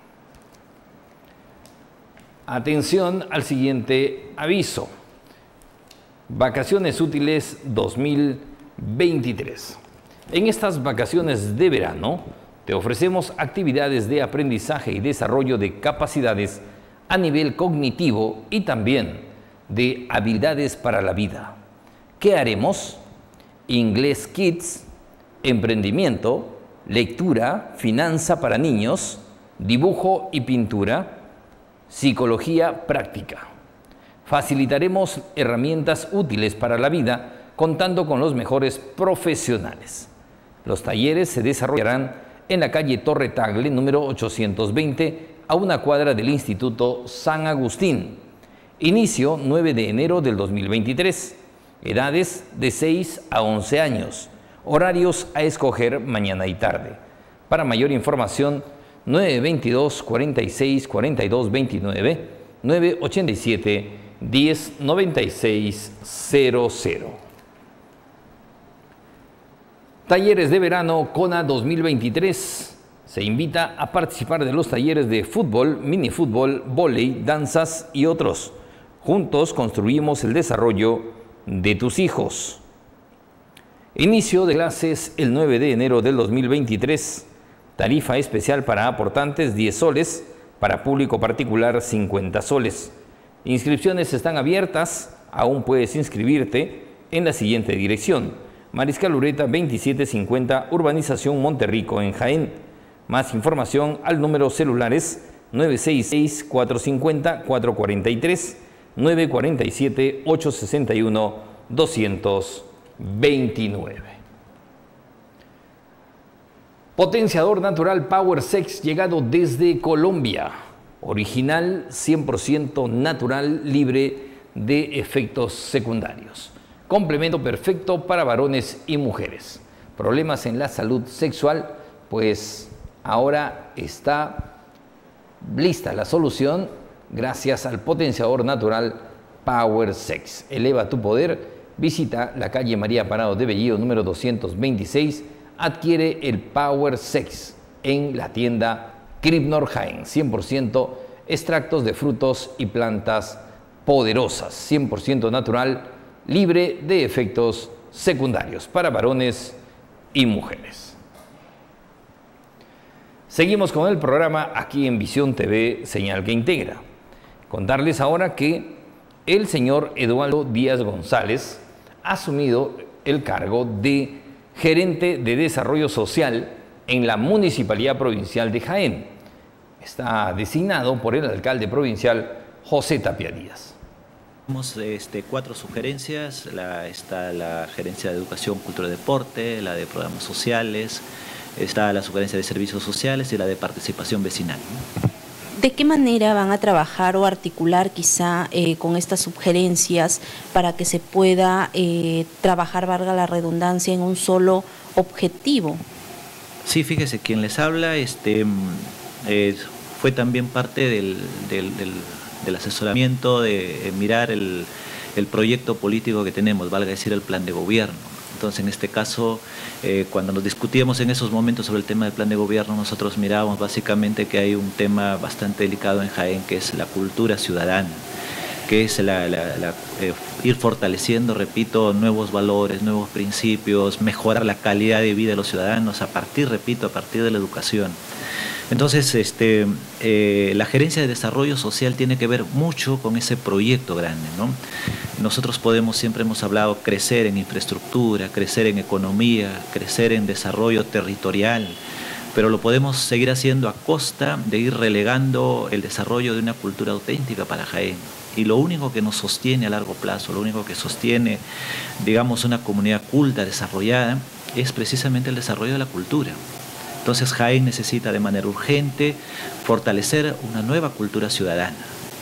Atención al siguiente aviso. Vacaciones útiles dos mil veintitrés. En estas vacaciones de verano te ofrecemos actividades de aprendizaje y desarrollo de capacidades a nivel cognitivo y también de habilidades para la vida. ¿Qué haremos? Inglés Kids, emprendimiento, lectura, finanza para niños, dibujo y pintura, psicología práctica. Facilitaremos herramientas útiles para la vida contando con los mejores profesionales. Los talleres se desarrollarán en la calle Torre Tagle, número ochocientos veinte, a una cuadra del Instituto San Agustín. Inicio nueve de enero del dos mil veintitrés. Edades de seis a once años. Horarios a escoger mañana y tarde. Para mayor información, nueve veintidós, cuarenta y seis, cuarenta y dos veintinueve, nueve ochenta y siete, diez noventa y seis cero cero. Talleres de verano CONA dos mil veintitrés. Se invita a participar de los talleres de fútbol, minifútbol, vóley, danzas y otros. Juntos construimos el desarrollo de tus hijos. Inicio de clases el nueve de enero del dos mil veintitrés. Tarifa especial para aportantes diez soles, para público particular cincuenta soles. Inscripciones están abiertas, aún puedes inscribirte en la siguiente dirección: Mariscal Ureta veintisiete cincuenta, Urbanización Monterrico en Jaén. Más información al número celulares nueve seis seis, cuatro cinco cero, cuatro cuatro tres, nueve cuatro siete, ocho seis uno, dos dos nueve. Potenciador natural Power Sex llegado desde Colombia. Original, cien por ciento natural, libre de efectos secundarios. Complemento perfecto para varones y mujeres. Problemas en la salud sexual, pues ahora está lista la solución gracias al potenciador natural Power Sex. Eleva tu poder. Visita la calle María Parado de Bellido número doscientos veintiséis. Adquiere el Power Sex en la tienda Cripnor Jaén. cien por ciento extractos de frutos y plantas poderosas. cien por ciento natural, libre de efectos secundarios para varones y mujeres. Seguimos con el programa aquí en Visión T V, Señal que Integra. Contarles ahora que el señor Eduardo Díaz González ha asumido el cargo de gerente de desarrollo social en la Municipalidad Provincial de Jaén. Está designado por el alcalde provincial José Tapia Díaz. Tenemos este, cuatro sugerencias: la, está la gerencia de educación, cultura y deporte, la de programas sociales, está la sugerencia de servicios sociales y la de participación vecinal. ¿De qué manera van a trabajar o articular quizá eh, con estas sugerencias para que se pueda eh, trabajar, valga la redundancia, en un solo objetivo? Sí, fíjese, quien les habla este, eh, fue también parte del, del, del, del asesoramiento de eh, mirar el, el proyecto político que tenemos, valga decir el plan de gobierno. Entonces, en este caso, eh, cuando nos discutíamos en esos momentos sobre el tema del plan de gobierno, nosotros mirábamos básicamente que hay un tema bastante delicado en Jaén, que es la cultura ciudadana, que es la, la, la, eh, ir fortaleciendo, repito, nuevos valores, nuevos principios, mejorar la calidad de vida de los ciudadanos a partir, repito, a partir de la educación. Entonces, este, eh, la gerencia de desarrollo social tiene que ver mucho con ese proyecto grande, ¿no? Nosotros podemos, siempre hemos hablado, crecer en infraestructura, crecer en economía, crecer en desarrollo territorial, pero lo podemos seguir haciendo a costa de ir relegando el desarrollo de una cultura auténtica para Jaén. Y lo único que nos sostiene a largo plazo, lo único que sostiene, digamos, una comunidad culta, desarrollada, es precisamente el desarrollo de la cultura. Entonces Jaén necesita de manera urgente fortalecer una nueva cultura ciudadana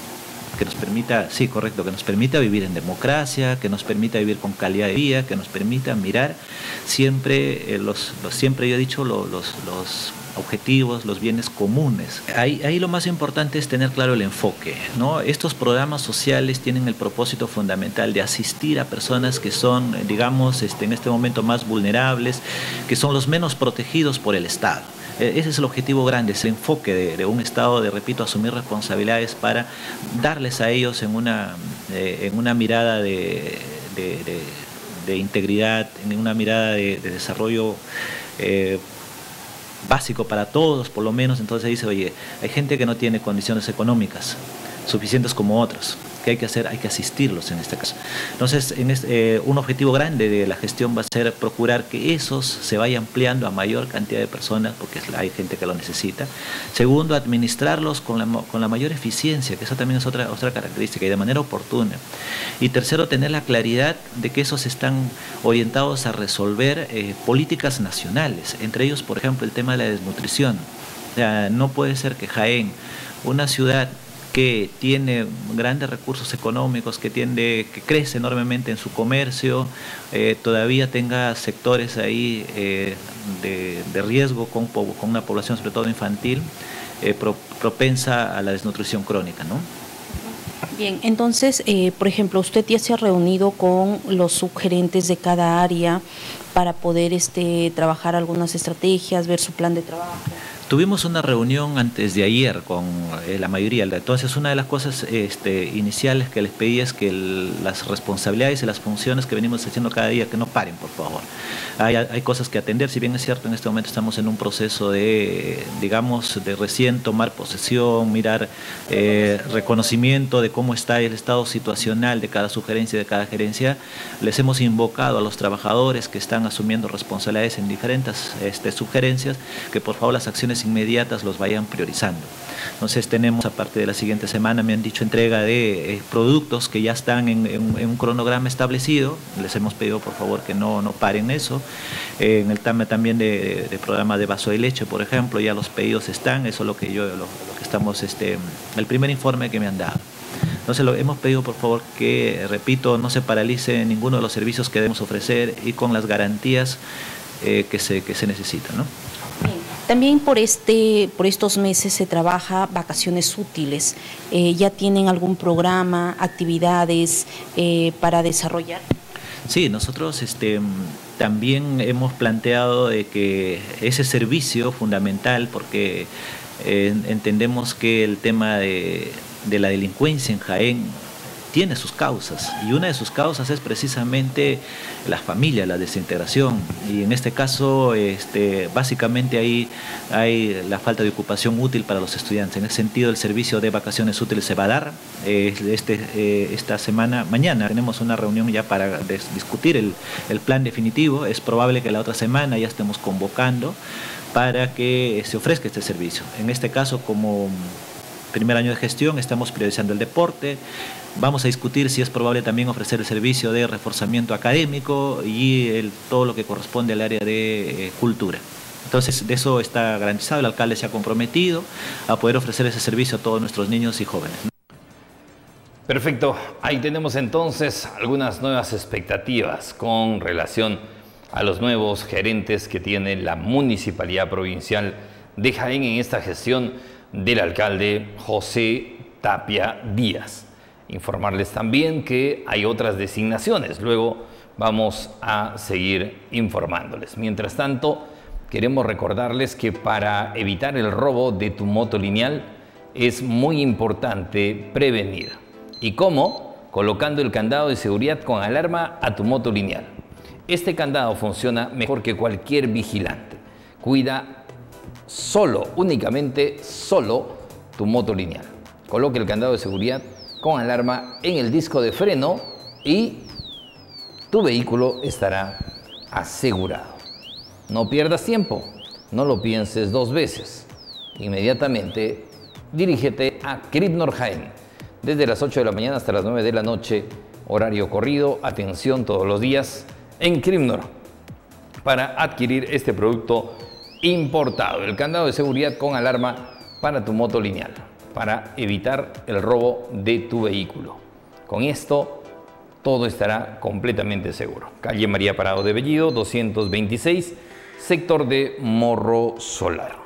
que nos permita, sí, correcto, que nos permita vivir en democracia, que nos permita vivir con calidad de vida, que nos permita mirar siempre, eh, los, los, siempre yo he dicho, los, los, los objetivos, los bienes comunes. Ahí, ahí lo más importante es tener claro el enfoque, ¿no? Estos programas sociales tienen el propósito fundamental de asistir a personas que son, digamos, este, en este momento más vulnerables, que son los menos protegidos por el Estado. Ese es el objetivo grande, ese enfoque de, de un Estado, de, repito, asumir responsabilidades para darles a ellos en una, eh, en una mirada de, de, de, de integridad, en una mirada de, de desarrollo eh, básico para todos, por lo menos. Entonces dice, oye, hay gente que no tiene condiciones económicas suficientes como otros. ¿Qué hay que hacer? Hay que asistirlos en este caso. Entonces, en este, eh, un objetivo grande de la gestión va a ser procurar que esos se vaya ampliando a mayor cantidad de personas, porque hay gente que lo necesita. Segundo, administrarlos con la, con la mayor eficiencia, que eso también es otra, otra característica, y de manera oportuna. Y tercero, tener la claridad de que esos están orientados a resolver eh, políticas nacionales, entre ellos, por ejemplo, el tema de la desnutrición. O sea, no puede ser que Jaén, una ciudad que tiene grandes recursos económicos, que, tiende, que crece enormemente en su comercio, eh, todavía tenga sectores ahí eh, de, de riesgo con, con una población sobre todo infantil, eh, pro, propensa a la desnutrición crónica, ¿no? Bien, entonces, eh, por ejemplo, usted ya se ha reunido con los subgerentes de cada área para poder este, trabajar algunas estrategias, ver su plan de trabajo. Tuvimos una reunión antes de ayer con eh, la mayoría. Entonces, una de las cosas este, iniciales que les pedí es que el, las responsabilidades y las funciones que venimos haciendo cada día, que no paren, por favor. Hay, hay cosas que atender, si bien es cierto, en este momento estamos en un proceso de, digamos, de recién tomar posesión, mirar eh, reconocimiento de cómo está el estado situacional de cada sugerencia y de cada gerencia. Les hemos invocado a los trabajadores que están asumiendo responsabilidades en diferentes este, sugerencias, que por favor las acciones inmediatas los vayan priorizando. Entonces tenemos, a partir de la siguiente semana, me han dicho, entrega de eh, productos que ya están en, en, en un cronograma establecido. Les hemos pedido por favor que no, no paren eso. Eh, en el tema también de, de, de programa de vaso de leche, por ejemplo, ya los pedidos están. Eso es lo que yo, lo, lo que estamos, este, el primer informe que me han dado. Entonces lo hemos pedido por favor que, repito, no se paralice ninguno de los servicios que debemos ofrecer y con las garantías eh, que, se, que se necesitan, ¿no? También por, este, por estos meses se trabaja vacaciones útiles. Eh, ¿Ya tienen algún programa, actividades eh, para desarrollar? Sí, nosotros este, también hemos planteado de que ese servicio fundamental, porque eh, entendemos que el tema de, de la delincuencia en Jaén tiene sus causas, y una de sus causas es precisamente la familia, la desintegración, y en este caso este, básicamente ahí hay la falta de ocupación útil para los estudiantes. En ese sentido el servicio de vacaciones útiles se va a dar eh, este, eh, esta semana. Mañana tenemos una reunión ya para discutir el, el plan definitivo. Es probable que la otra semana ya estemos convocando para que se ofrezca este servicio. En este caso, como primer año de gestión, estamos priorizando el deporte. Vamos a discutir si es probable también ofrecer el servicio de reforzamiento académico y el, todo lo que corresponde al área de eh, cultura. Entonces, de eso está garantizado. El alcalde se ha comprometido a poder ofrecer ese servicio a todos nuestros niños y jóvenes. Perfecto. Ahí tenemos entonces algunas nuevas expectativas con relación a los nuevos gerentes que tiene la Municipalidad Provincial de Jaén en esta gestión del alcalde José Tapia Díaz. Informarles también que hay otras designaciones, luego vamos a seguir informándoles. Mientras tanto, queremos recordarles que para evitar el robo de tu moto lineal es muy importante prevenir. ¿Y cómo? Colocando el candado de seguridad con alarma a tu moto lineal. Este candado funciona mejor que cualquier vigilante. Cuida solo, únicamente solo tu moto lineal. Coloque el candado de seguridad con alarma en el disco de freno y tu vehículo estará asegurado. No pierdas tiempo, no lo pienses dos veces. Inmediatamente dirígete a Cripnor Jaén. Desde las ocho de la mañana hasta las nueve de la noche, horario corrido, atención todos los días en Cripnor para adquirir este producto importado, el candado de seguridad con alarma para tu moto lineal, para evitar el robo de tu vehículo. Con esto, todo estará completamente seguro. Calle María Parado de Bellido, doscientos veintiséis, sector de Morro Solar.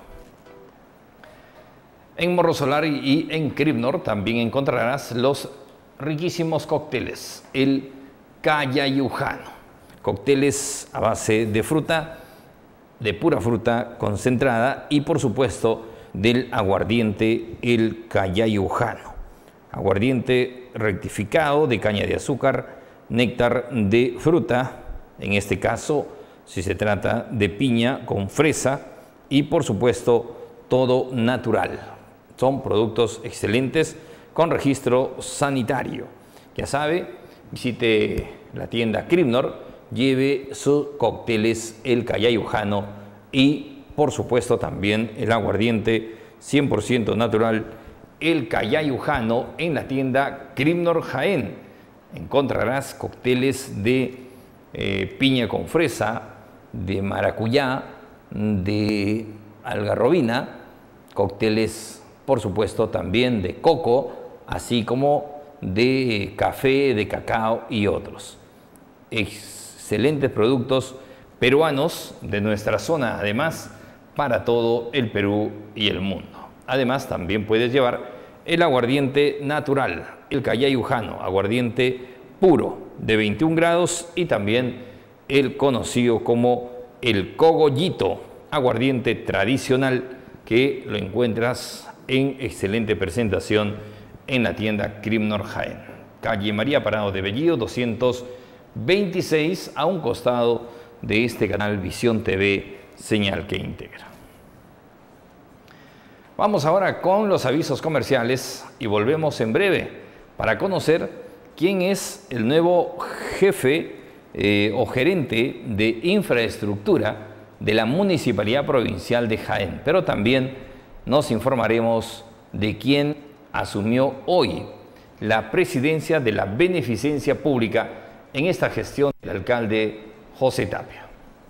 En Morro Solar y en Cripnor también encontrarás los riquísimos cócteles, el Cayayujano. Cócteles a base de fruta, de pura fruta concentrada y por supuesto del aguardiente el Cayayujano. Aguardiente rectificado de caña de azúcar, néctar de fruta, en este caso si se trata de piña con fresa y por supuesto todo natural. Son productos excelentes con registro sanitario. Ya sabe, visite la tienda Cripnor, lleve sus cócteles el Cayayujano y por supuesto también el aguardiente cien por ciento natural, el Cayayujano, en la tienda Cripnor Jaén. Encontrarás cócteles de eh, piña con fresa, de maracuyá, de algarrobina, cócteles por supuesto también de coco, así como de café, de cacao y otros. Excelentes productos peruanos de nuestra zona, además, para todo el Perú y el mundo. Además, también puedes llevar el aguardiente natural, el Cayayujano, aguardiente puro de veintiún grados y también el conocido como el Cogollito, aguardiente tradicional que lo encuentras en excelente presentación en la tienda Crimnor Jaén. Calle María Parado de Bellido, doscientos veintiséis, a un costado de este canal Visión T V, señal que integra. Vamos ahora con los avisos comerciales y volvemos en breve para conocer quién es el nuevo jefe eh, o gerente de infraestructura de la Municipalidad Provincial de Jaén. Pero también nos informaremos de quién asumió hoy la presidencia de la Beneficencia Pública en esta gestión del alcalde José Tapia.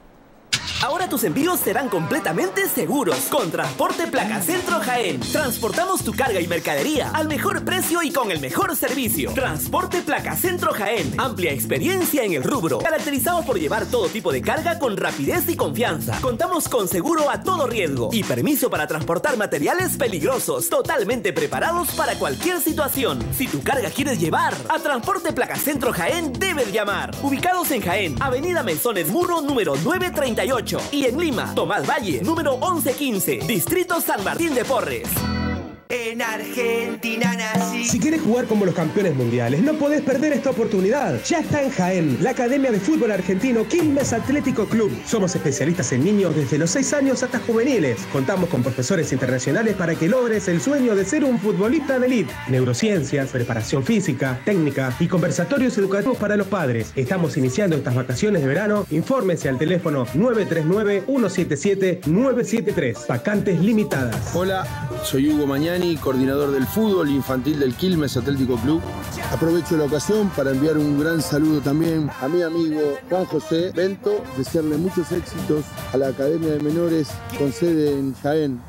Ahora tus envíos serán completamente seguros con Transporte Placacentro Jaén. Transportamos tu carga y mercadería al mejor precio y con el mejor servicio. Transporte Placacentro Jaén. Amplia experiencia en el rubro. Caracterizados por llevar todo tipo de carga con rapidez y confianza. Contamos con seguro a todo riesgo y permiso para transportar materiales peligrosos. Totalmente preparados para cualquier situación. Si tu carga quieres llevar, a Transporte Placacentro Jaén debes llamar. Ubicados en Jaén, Avenida Menzones Murro, número nueve treinta y ocho. Y en Lima, Tomás Valle, número once quince, Distrito San Martín de Porres. En Argentina nací. Si quieres jugar como los campeones mundiales, no podés perder esta oportunidad. Ya está en Jaén, la Academia de Fútbol Argentino Quilmes Atlético Club. Somos especialistas en niños desde los seis años hasta juveniles. Contamos con profesores internacionales para que logres el sueño de ser un futbolista de élite. Neurociencias, preparación física, técnica y conversatorios educativos para los padres. Estamos iniciando estas vacaciones de verano. Infórmese al teléfono nueve tres nueve, uno siete siete, nueve siete tres. Vacantes limitadas. Hola, soy Hugo Mañani, coordinador del fútbol infantil del Quilmes Atlético Club. Aprovecho la ocasión para enviar un gran saludo también a mi amigo Juan José Bento, desearle muchos éxitos a la Academia de Menores con sede en Jaén.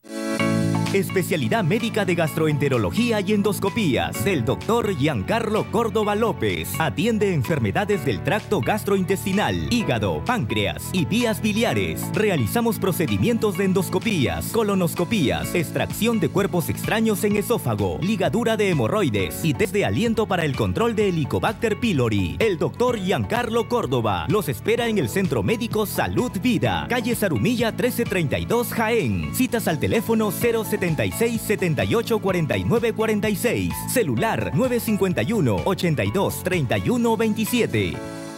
Especialidad médica de gastroenterología y endoscopías del doctor Giancarlo Córdoba López. Atiende enfermedades del tracto gastrointestinal, hígado, páncreas y vías biliares. Realizamos procedimientos de endoscopías, colonoscopías, extracción de cuerpos extraños en esófago, ligadura de hemorroides y test de aliento para el control de Helicobacter pylori. El doctor Giancarlo Córdoba los espera en el Centro Médico Salud Vida, calle Zarumilla trece treinta y dos, Jaén. Citas al teléfono cero setenta y seis, setenta y ocho, cuarenta y nueve, cuarenta y seis. Celular nueve cincuenta y uno, ochenta y dos, treinta y uno, veintisiete.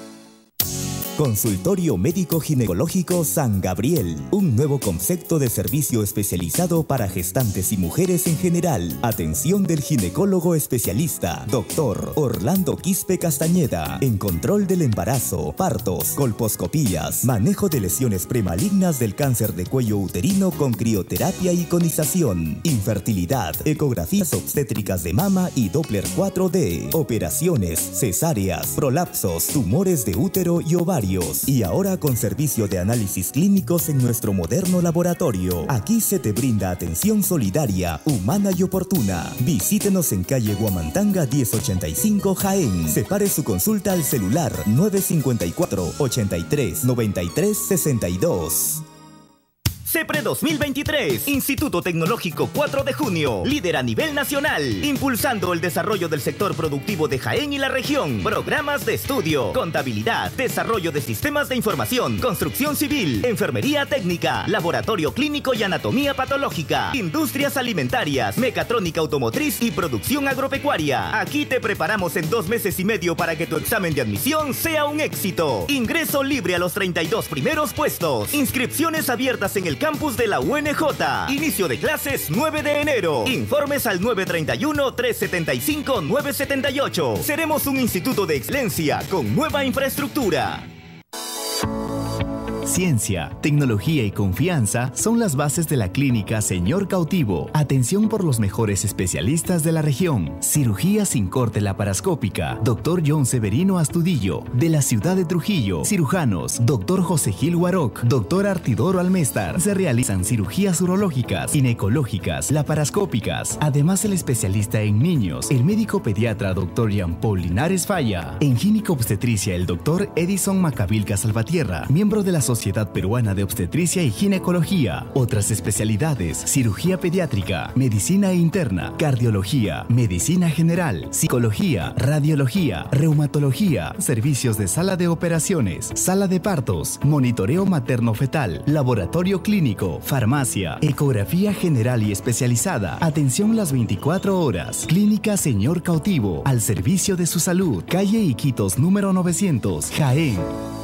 Consultorio Médico Ginecológico San Gabriel, un nuevo concepto de servicio especializado para gestantes y mujeres en general. Atención del ginecólogo especialista, doctor Orlando Quispe Castañeda, en control del embarazo, partos, colposcopías, manejo de lesiones premalignas del cáncer de cuello uterino con crioterapia y conización, infertilidad, ecografías obstétricas de mama y Doppler cuatro D, operaciones, cesáreas, prolapsos, tumores de útero y ovario. Y ahora con servicio de análisis clínicos en nuestro moderno laboratorio. Aquí se te brinda atención solidaria, humana y oportuna. Visítenos en calle Guamantanga diez ochenta y cinco, Jaén. Separe su consulta al celular nueve cincuenta y cuatro, ochenta y tres, noventa y tres, sesenta y dos. CEPRE dos mil veintitrés, Instituto Tecnológico cuatro de junio, líder a nivel nacional, impulsando el desarrollo del sector productivo de Jaén y la región. Programas de estudio, contabilidad, desarrollo de sistemas de información, construcción civil, enfermería técnica, laboratorio clínico y anatomía patológica, industrias alimentarias, mecatrónica automotriz y producción agropecuaria. Aquí te preparamos en dos meses y medio para que tu examen de admisión sea un éxito. Ingreso libre a los treinta y dos primeros puestos. Inscripciones abiertas en el campus de la U N J. Inicio de clases nueve de enero. Informes al nueve treinta y uno, trescientos setenta y cinco, novecientos setenta y ocho. Seremos un instituto de excelencia con nueva infraestructura. Ciencia, tecnología y confianza son las bases de la clínica Señor Cautivo. Atención por los mejores especialistas de la región. Cirugía sin corte laparoscópica. Doctor John Severino Astudillo, de la ciudad de Trujillo. Cirujanos, Doctor José Gil Guaroc, Doctor Artidoro Almestar. Se realizan cirugías urológicas, ginecológicas, laparoscópicas. Además, el especialista en niños, el médico pediatra Doctor Jean Paul Linares Falla. En gineco-obstetricia, el Doctor Edison Macavilca Salvatierra, miembro de la Sociedad Sociedad Peruana de Obstetricia y Ginecología. Otras especialidades: cirugía pediátrica, medicina interna, cardiología, medicina general, psicología, radiología, reumatología, servicios de sala de operaciones, sala de partos, monitoreo materno-fetal, laboratorio clínico, farmacia, ecografía general y especializada, atención las veinticuatro horas. Clínica Señor Cautivo, al servicio de su salud. Calle Iquitos número novecientos, Jaén.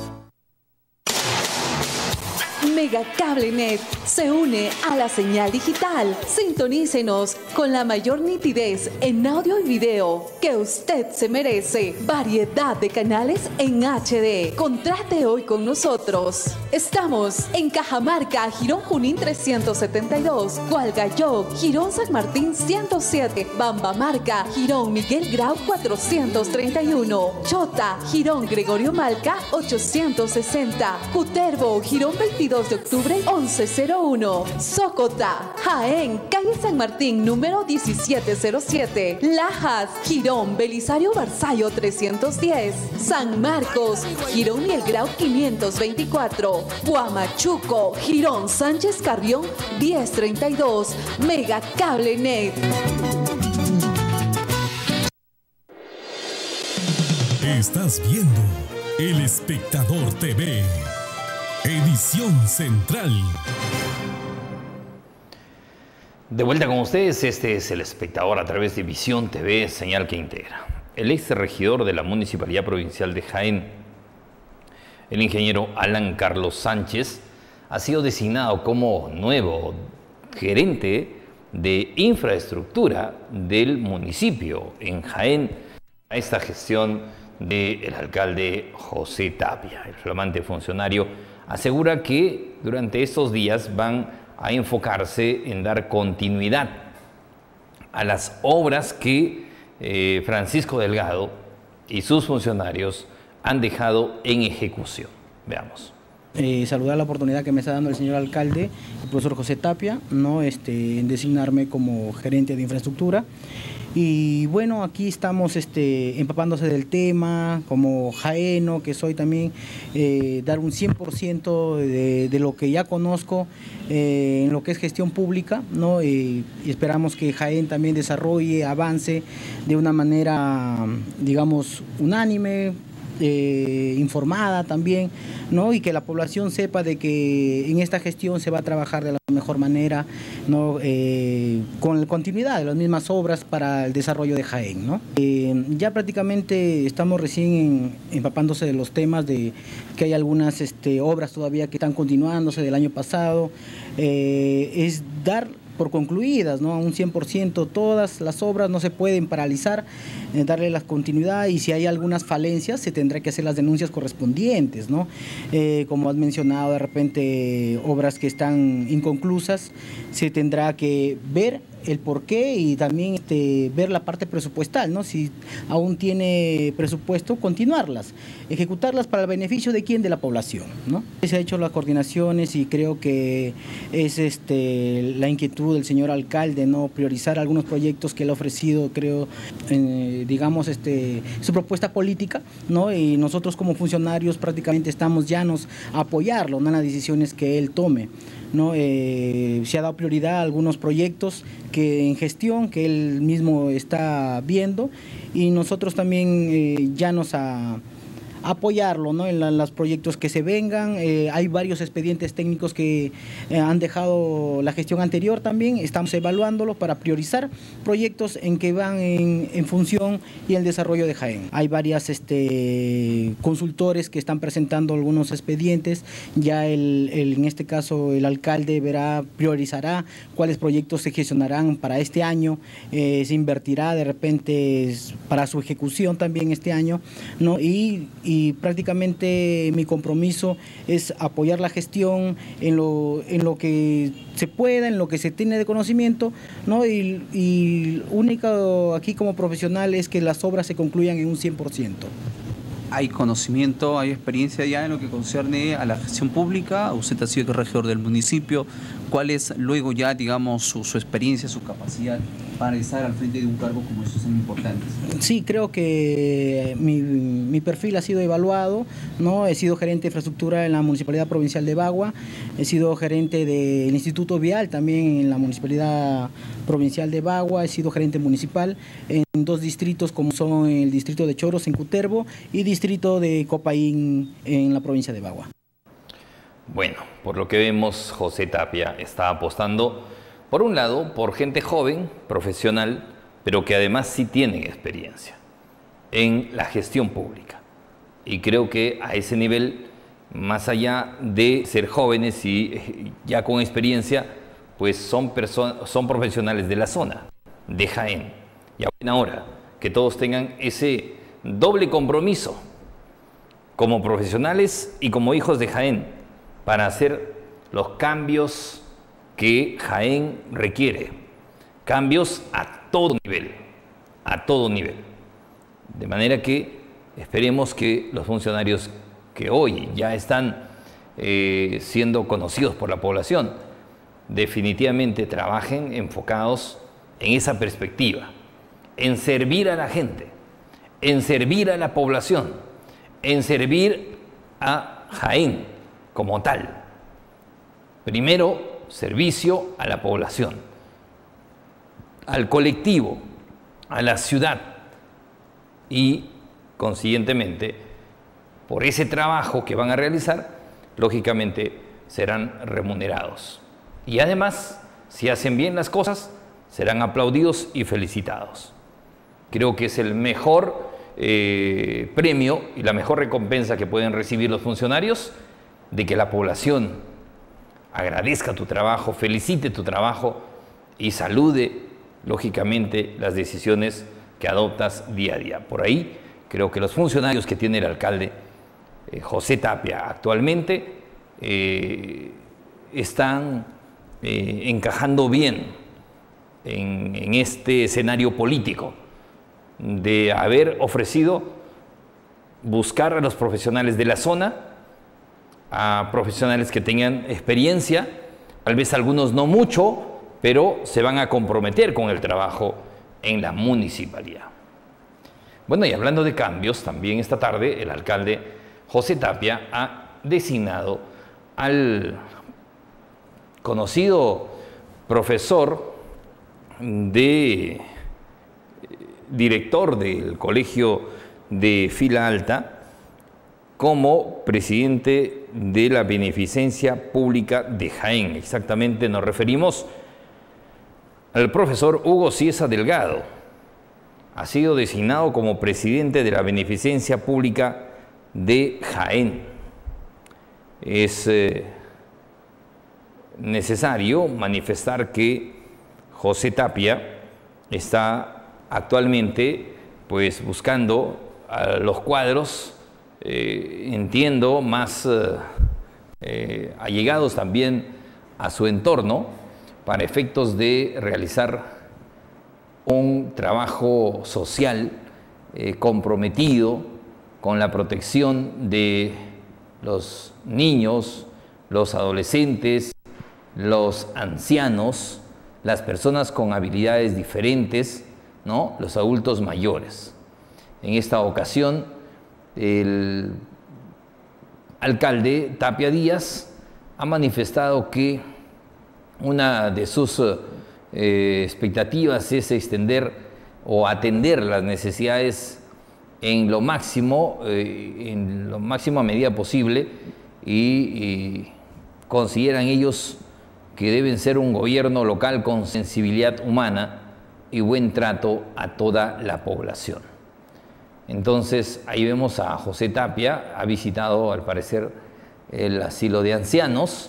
Megacablenet se une a la señal digital. Sintonícenos con la mayor nitidez en audio y video que usted se merece. Variedad de canales en H D. Contrate hoy con nosotros. Estamos en Cajamarca, Girón Junín trescientos setenta y dos, Cualgayó, Girón San Martín ciento siete, Bambamarca, Girón Miguel Grau cuatrocientos treinta y uno, Chota, Girón Gregorio Malca ochocientos sesenta, Cutervo, Girón veintidós de octubre once cero uno, Sócota, Jaén, calle San Martín número diecisiete cero siete, Lajas, Girón Belisario Barzallo trescientos diez, San Marcos, Girón Miguel Grau quinientos veinticuatro, Huamachuco, Girón Sánchez Carrión diez treinta y dos, Megacablenet. Estás viendo El Espectador T V, edición central. De vuelta con ustedes, este es El Espectador a través de Visión T V, señal que integra. El ex regidor de la Municipalidad Provincial de Jaén, el ingeniero Alan Carlos Sánchez, ha sido designado como nuevo gerente de infraestructura del municipio en Jaén a esta gestión del alcalde José Tapia. El flamante funcionario asegura que durante estos días van a enfocarse en dar continuidad a las obras que eh, Francisco Delgado y sus funcionarios han dejado en ejecución. Veamos. Eh, saludar la oportunidad que me está dando el señor alcalde, el profesor José Tapia, ¿no? este, en designarme como gerente de infraestructura. Y bueno, aquí estamos este, empapándose del tema, como jaeno, que soy también, eh, dar un cien por ciento de, de lo que ya conozco eh, en lo que es gestión pública, ¿no? Eh, y esperamos que Jaén también desarrolle, avance de una manera, digamos, unánime, Eh, informada también, ¿no? Y que la población sepa de que en esta gestión se va a trabajar de la mejor manera, ¿no? Eh, con la continuidad de las mismas obras para el desarrollo de Jaén, ¿no? Eh, ya prácticamente estamos recién en, empapándose de los temas de que hay algunas este, obras todavía que están continuándose del año pasado. Eh, es dar por concluidas, ¿no? A un cien por ciento todas las obras, no se pueden paralizar, eh, darle la continuidad, y si hay algunas falencias se tendrá que hacer las denuncias correspondientes, ¿no? Eh, como has mencionado, de repente obras que están inconclusas, se tendrá que ver el porqué y también este, ver la parte presupuestal, ¿no? Si aún tiene presupuesto, continuarlas, ejecutarlas para el beneficio de quién, de la población, ¿no? Se ha hecho las coordinaciones y creo que es este, la inquietud del señor alcalde, ¿no? Priorizar algunos proyectos que él ha ofrecido, creo, eh, digamos, este, su propuesta política, ¿no? Y nosotros como funcionarios prácticamente estamos llanos a apoyarlo, ¿no? En las decisiones que él tome, ¿no? Eh, se ha dado prioridad a algunos proyectos que en gestión que él mismo está viendo, y nosotros también eh, llanos a apoyarlo, ¿no? En la, los proyectos que se vengan. Eh, hay varios expedientes técnicos que eh, han dejado la gestión anterior también, estamos evaluándolo para priorizar proyectos en que van en, en función y el desarrollo de Jaén. Hay varias este, consultores que están presentando algunos expedientes, ya el, el, en este caso el alcalde verá, priorizará cuáles proyectos se gestionarán para este año, eh, se invertirá de repente para su ejecución también este año, ¿no? Y, y y prácticamente mi compromiso es apoyar la gestión en lo, en lo que se pueda, en lo que se tiene de conocimiento, ¿no? Y, y único aquí como profesional es que las obras se concluyan en un cien por ciento. Hay conocimiento, hay experiencia ya en lo que concierne a la gestión pública. Usted ha sido regidor del municipio. ¿Cuál es luego ya, digamos, su, su experiencia, su capacidad para estar al frente de un cargo como estos tan importantes? Sí, creo que mi, mi perfil ha sido evaluado, ¿no? He sido gerente de infraestructura en la Municipalidad Provincial de Bagua, he sido gerente del Instituto Vial también en la Municipalidad Provincial de Bagua, he sido gerente municipal en dos distritos como son el distrito de Choros en Cutervo y distrito de Copaín en la provincia de Bagua. Bueno, por lo que vemos, José Tapia está apostando, por un lado, por gente joven, profesional, pero que además sí tienen experiencia en la gestión pública. Y creo que a ese nivel, más allá de ser jóvenes y ya con experiencia, pues son, son profesionales de la zona, de Jaén. Y a buena hora que todos tengan ese doble compromiso como profesionales y como hijos de Jaén, para hacer los cambios que Jaén requiere. Cambios a todo nivel, a todo nivel. De manera que esperemos que los funcionarios que hoy ya están eh, siendo conocidos por la población, definitivamente trabajen enfocados en esa perspectiva, en servir a la gente, en servir a la población, en servir a Jaén como tal. Primero, servicio a la población, al colectivo, a la ciudad y, consiguientemente, por ese trabajo que van a realizar, lógicamente serán remunerados. Y además, si hacen bien las cosas, serán aplaudidos y felicitados. Creo que es el mejor eh, premio y la mejor recompensa que pueden recibir los funcionarios, de que la población agradezca tu trabajo, felicite tu trabajo y salude, lógicamente, las decisiones que adoptas día a día. Por ahí, creo que los funcionarios que tiene el alcalde eh, José Tapia actualmente eh, están eh, encajando bien en, en este escenario político de haber ofrecido buscar a los profesionales de la zona, a profesionales que tengan experiencia, tal vez algunos no mucho, pero se van a comprometer con el trabajo en la municipalidad. Bueno, y hablando de cambios, también esta tarde el alcalde José Tapia ha designado al conocido profesor de director del Colegio de Fila Alta como presidente de la Beneficencia Pública de Jaén. Exactamente nos referimos al profesor Hugo Ciesa Delgado. Ha sido designado como presidente de la Beneficencia Pública de Jaén. Es eh, necesario manifestar que José Tapia está actualmente pues buscando a los cuadros, eh, entiendo, más eh, eh, allegados también a su entorno, para efectos de realizar un trabajo social eh, comprometido con la protección de los niños, los adolescentes, los ancianos, las personas con habilidades diferentes, ¿no? Los adultos mayores. En esta ocasión, el alcalde Tapia Díaz ha manifestado que una de sus eh, expectativas es extender o atender las necesidades en lo máximo, eh, en lo máximo a medida posible, y, y consideran ellos que deben ser un gobierno local con sensibilidad humana y buen trato a toda la población. Entonces, ahí vemos a José Tapia, ha visitado al parecer el asilo de ancianos,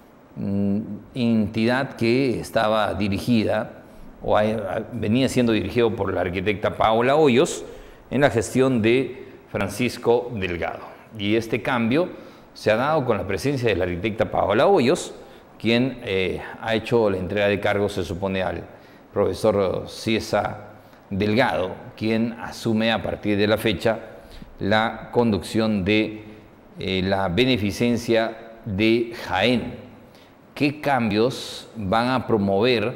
entidad que estaba dirigida o venía siendo dirigido por la arquitecta Paola Hoyos en la gestión de Francisco Delgado. Y este cambio se ha dado con la presencia de la arquitecta Paola Hoyos, quien eh, ha hecho la entrega de cargos, se supone, al profesor Ciesa Delgado, quien asume a partir de la fecha la conducción de eh, la Beneficencia de Jaén. ¿Qué cambios van a promover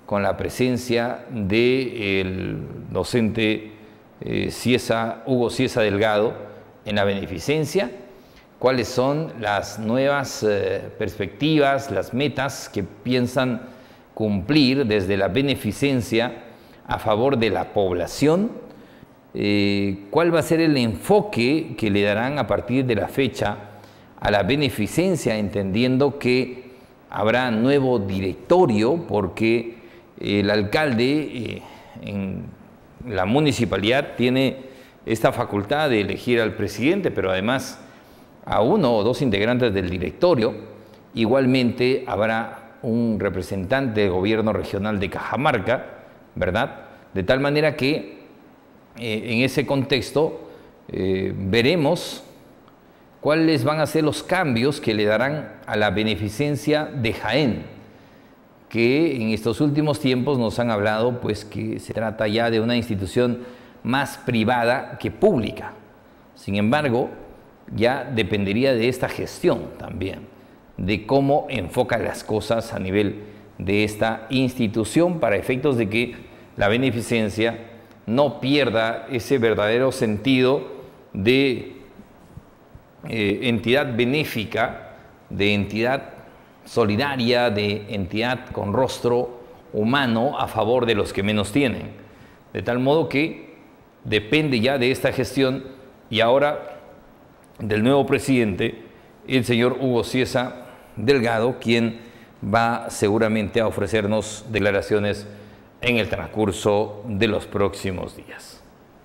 con la presencia del docente eh, Ciesa, Hugo Ciesa Delgado en la beneficencia, cuáles son las nuevas eh, perspectivas, las metas que piensan cumplir desde la beneficencia a favor de la población, eh, cuál va a ser el enfoque que le darán a partir de la fecha a la beneficencia, entendiendo que habrá nuevo directorio porque el alcalde eh, en la municipalidad tiene esta facultad de elegir al presidente, pero además a uno o dos integrantes del directorio. Igualmente habrá un representante del gobierno regional de Cajamarca, ¿verdad? De tal manera que eh, en ese contexto eh, veremos cuáles van a ser los cambios que le darán a la beneficencia de Jaén, que en estos últimos tiempos nos han hablado pues que se trata ya de una institución más privada que pública. Sin embargo, ya dependería de esta gestión también, de cómo enfoca las cosas a nivel de esta institución para efectos de que la beneficencia no pierda ese verdadero sentido de eh, entidad benéfica, de entidad solidaria, de entidad con rostro humano a favor de los que menos tienen. De tal modo que depende ya de esta gestión y ahora del nuevo presidente, el señor Hugo Ciesa Delgado, quien va seguramente a ofrecernos declaraciones en el transcurso de los próximos días.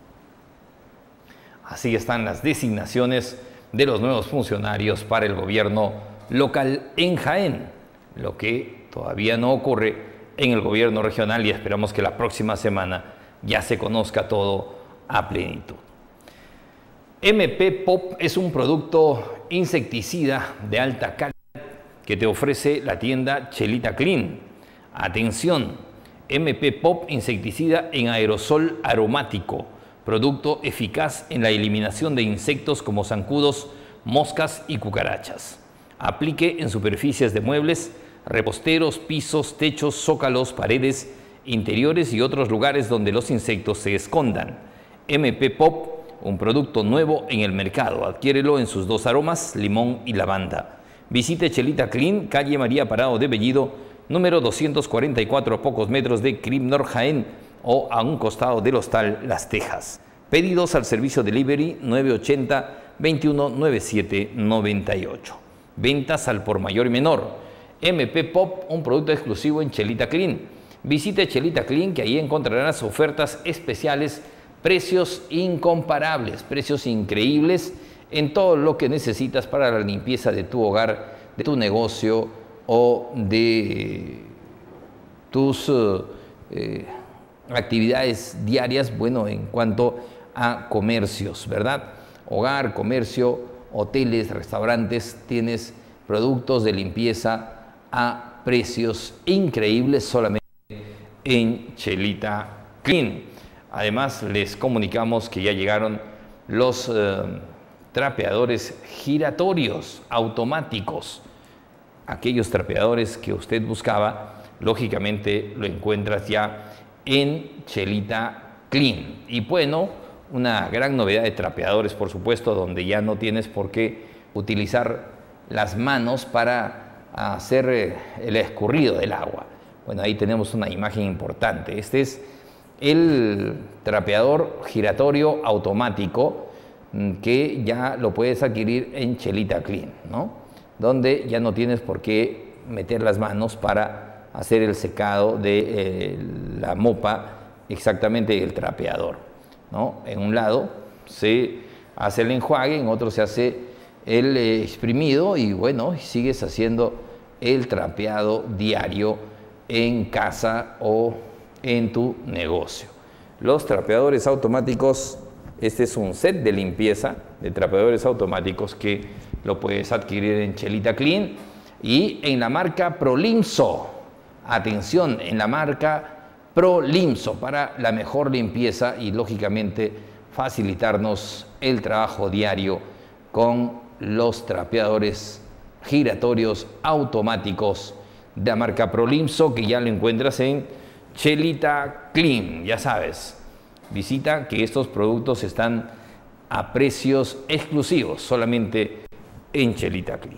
Así están las designaciones de los nuevos funcionarios para el gobierno local en Jaén, lo que todavía no ocurre en el gobierno regional y esperamos que la próxima semana ya se conozca todo a plenitud. M P Pop es un producto insecticida de alta calidad que te ofrece la tienda Chelita Clean. Atención, M P Pop insecticida en aerosol aromático, producto eficaz en la eliminación de insectos como zancudos, moscas y cucarachas. Aplique en superficies de muebles, reposteros, pisos, techos, zócalos, paredes, interiores y otros lugares donde los insectos se escondan. M P Pop, un producto nuevo en el mercado. Adquiérelo en sus dos aromas, limón y lavanda. Visite Chelita Clean, calle María Parado de Bellido, número doscientos cuarenta y cuatro, a pocos metros de Cripnor Jaén o a un costado del hostal Las Tejas. Pedidos al servicio delivery nueve ochenta, veintiuno noventa y siete noventa y ocho. Ventas al por mayor y menor. M P Pop, un producto exclusivo en Chelita Clean. Visite Chelita Clean, que ahí encontrarás ofertas especiales, precios incomparables, precios increíbles en todo lo que necesitas para la limpieza de tu hogar, de tu negocio o de tus eh, actividades diarias, bueno, en cuanto a comercios, ¿verdad? Hogar, comercio, hoteles, restaurantes, tienes productos de limpieza a precios increíbles solamente en Chelita Clean. Además, les comunicamos que ya llegaron los eh, trapeadores giratorios automáticos. Aquellos trapeadores que usted buscaba, lógicamente lo encuentras ya en Chelita Clean. Y bueno, una gran novedad de trapeadores, por supuesto, donde ya no tienes por qué utilizar las manos para hacer el escurrido del agua. Bueno, ahí tenemos una imagen importante. Este es el trapeador giratorio automático que ya lo puedes adquirir en Chelita Clean, ¿no? Donde ya no tienes por qué meter las manos para hacer el secado de eh, la mopa, exactamente el trapeador, ¿no? En un lado se hace el enjuague, en otro se hace el eh, exprimido y bueno, sigues haciendo el trapeado diario en casa o en tu negocio. Los trapeadores automáticos, este es un set de limpieza de trapeadores automáticos que lo puedes adquirir en Chelita Clean y en la marca Prolimso. Atención, en la marca Prolimso para la mejor limpieza y lógicamente facilitarnos el trabajo diario con los trapeadores giratorios automáticos de la marca Prolimso, que ya lo encuentras en Chelita Clean, ya sabes, visita que estos productos están a precios exclusivos, solamente en Chelita Clean.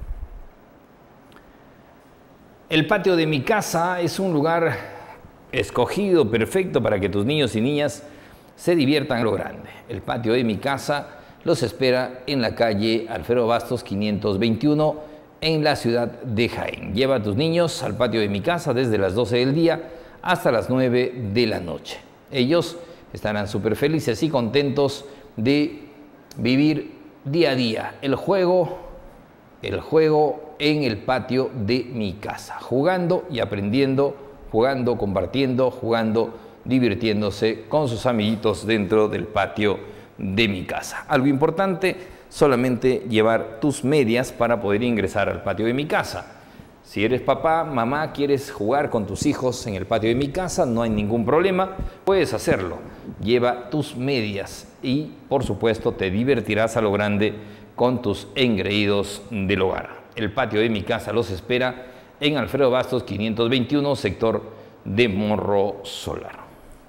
El patio de mi casa es un lugar escogido, perfecto para que tus niños y niñas se diviertan a lo grande. El patio de mi casa los espera en la calle Alfredo Bastos quinientos veintiuno en la ciudad de Jaén. Lleva a tus niños al patio de mi casa desde las doce del día hasta las nueve de la noche. Ellos estarán súper felices y contentos de vivir día a día el juego, el juego en el patio de mi casa, jugando y aprendiendo, jugando, compartiendo, jugando, divirtiéndose con sus amiguitos dentro del patio de mi casa. Algo importante, solamente llevar tus medias para poder ingresar al patio de mi casa. Si eres papá, mamá, quieres jugar con tus hijos en el patio de mi casa, no hay ningún problema, puedes hacerlo. Lleva tus medias y, por supuesto, te divertirás a lo grande con tus engreídos del hogar. El patio de mi casa los espera en Alfredo Bastos quinientos veintiuno, sector de Morro Solar.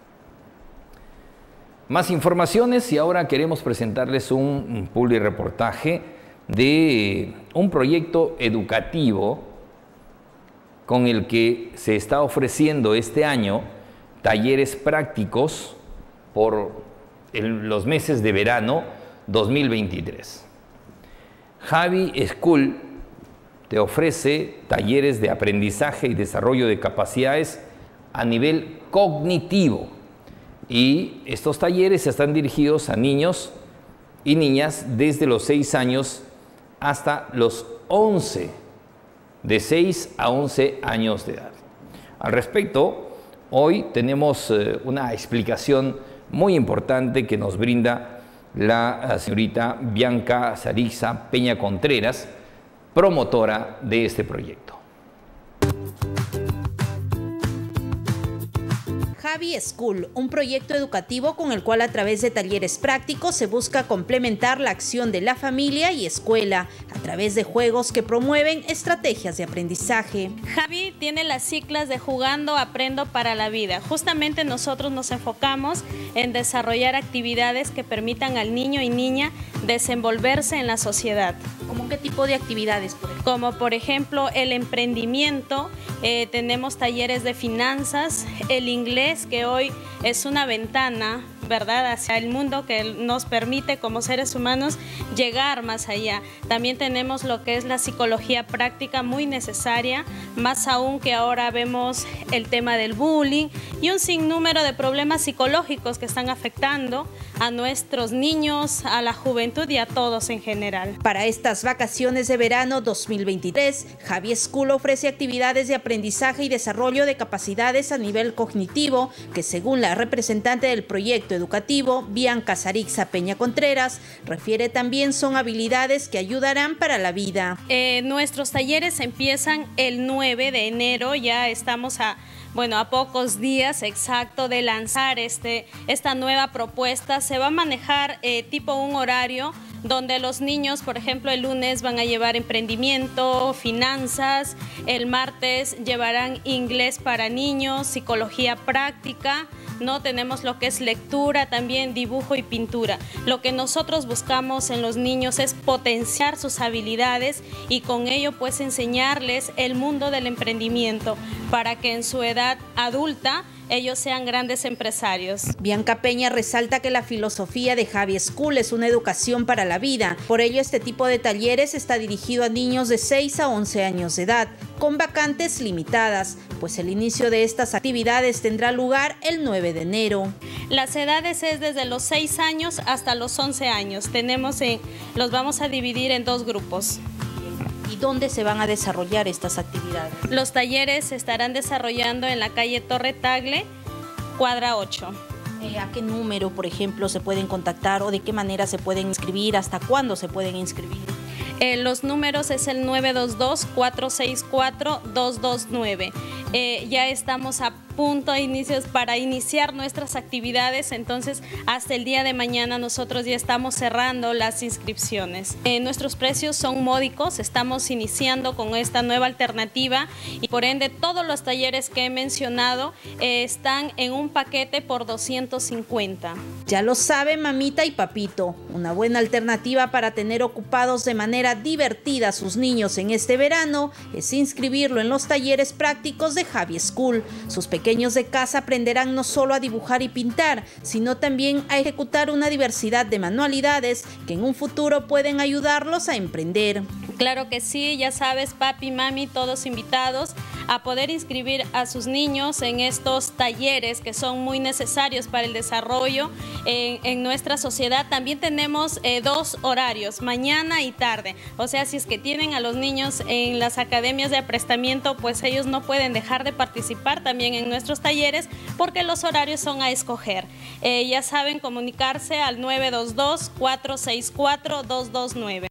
Más informaciones y ahora queremos presentarles un publireportaje de un proyecto educativo con el que se está ofreciendo este año talleres prácticos por el, los meses de verano dos mil veintitrés. Javi School te ofrece talleres de aprendizaje y desarrollo de capacidades a nivel cognitivo. Y estos talleres están dirigidos a niños y niñas desde los seis años hasta los once, de seis a once años de edad. Al respecto, hoy tenemos eh, una explicación muy importante que nos brinda la señorita Bianca Sarixa Peña Contreras, promotora de este proyecto. Javi School, un proyecto educativo con el cual a través de talleres prácticos se busca complementar la acción de la familia y escuela a través de juegos que promueven estrategias de aprendizaje. Javi tiene las siglas de Jugando Aprendo para la Vida. Justamente nosotros nos enfocamos en desarrollar actividades que permitan al niño y niña desenvolverse en la sociedad. ¿Cómo qué tipo de actividades? Por ejemplo? Como por ejemplo el emprendimiento, eh, tenemos talleres de finanzas, el inglés, que hoy es una ventana, ¿verdad?, hacia el mundo que nos permite como seres humanos llegar más allá. También tenemos lo que es la psicología práctica, muy necesaria, más aún que ahora vemos el tema del bullying y un sinnúmero de problemas psicológicos que están afectando a nuestros niños, a la juventud y a todos en general. Para estas vacaciones de verano dos mil veintitrés, Javi School ofrece actividades de aprendizaje y desarrollo de capacidades a nivel cognitivo que, según la representante del proyecto educativo, Bianca Sarixa Peña Contreras, refiere también son habilidades que ayudarán para la vida. Eh, nuestros talleres empiezan el nueve de enero, ya estamos a, bueno, a pocos días exacto de lanzar este, esta nueva propuesta. Se va a manejar eh, tipo un horario donde los niños, por ejemplo, el lunes van a llevar emprendimiento, finanzas, el martes llevarán inglés para niños, psicología práctica, ¿no? Tenemos lo que es lectura, también dibujo y pintura. Lo que nosotros buscamos en los niños es potenciar sus habilidades y con ello pues enseñarles el mundo del emprendimiento para que en su edad adulta ellos sean grandes empresarios. Bianca Peña resalta que la filosofía de Javi School es una educación para la vida. Por ello, este tipo de talleres está dirigido a niños de seis a once años de edad, con vacantes limitadas, pues el inicio de estas actividades tendrá lugar el nueve de enero. Las edades es desde los seis años hasta los once años. Tenemos en, los vamos a dividir en dos grupos. ¿Y dónde se van a desarrollar estas actividades? Los talleres se estarán desarrollando en la calle Torre Tagle, cuadra ocho. Eh, ¿A qué número, por ejemplo, se pueden contactar o de qué manera se pueden inscribir? ¿Hasta cuándo se pueden inscribir? Eh, los números es el nueve dos dos, cuatro seis cuatro, dos dos nueve. Eh, ya estamos a punto a inicios para iniciar nuestras actividades, entonces hasta el día de mañana nosotros ya estamos cerrando las inscripciones. Eh, nuestros precios son módicos, estamos iniciando con esta nueva alternativa y por ende todos los talleres que he mencionado eh, están en un paquete por doscientos cincuenta. Ya lo sabe mamita y papito, una buena alternativa para tener ocupados de manera divertida a sus niños en este verano es inscribirlo en los talleres prácticos de Javi School. Sus pequeños de casa aprenderán no solo a dibujar y pintar, sino también a ejecutar una diversidad de manualidades que en un futuro pueden ayudarlos a emprender. Claro que sí, ya sabes, papi, mami, todos invitados a poder inscribir a sus niños en estos talleres que son muy necesarios para el desarrollo en, en nuestra sociedad. También tenemos eh, dos horarios, mañana y tarde. O sea, si es que tienen a los niños en las academias de aprestamiento, pues ellos no pueden dejar de participar también en nuestros talleres porque los horarios son a escoger. Eh, ya saben, comunicarse al nueve dos dos, cuatro seis cuatro, dos dos nueve.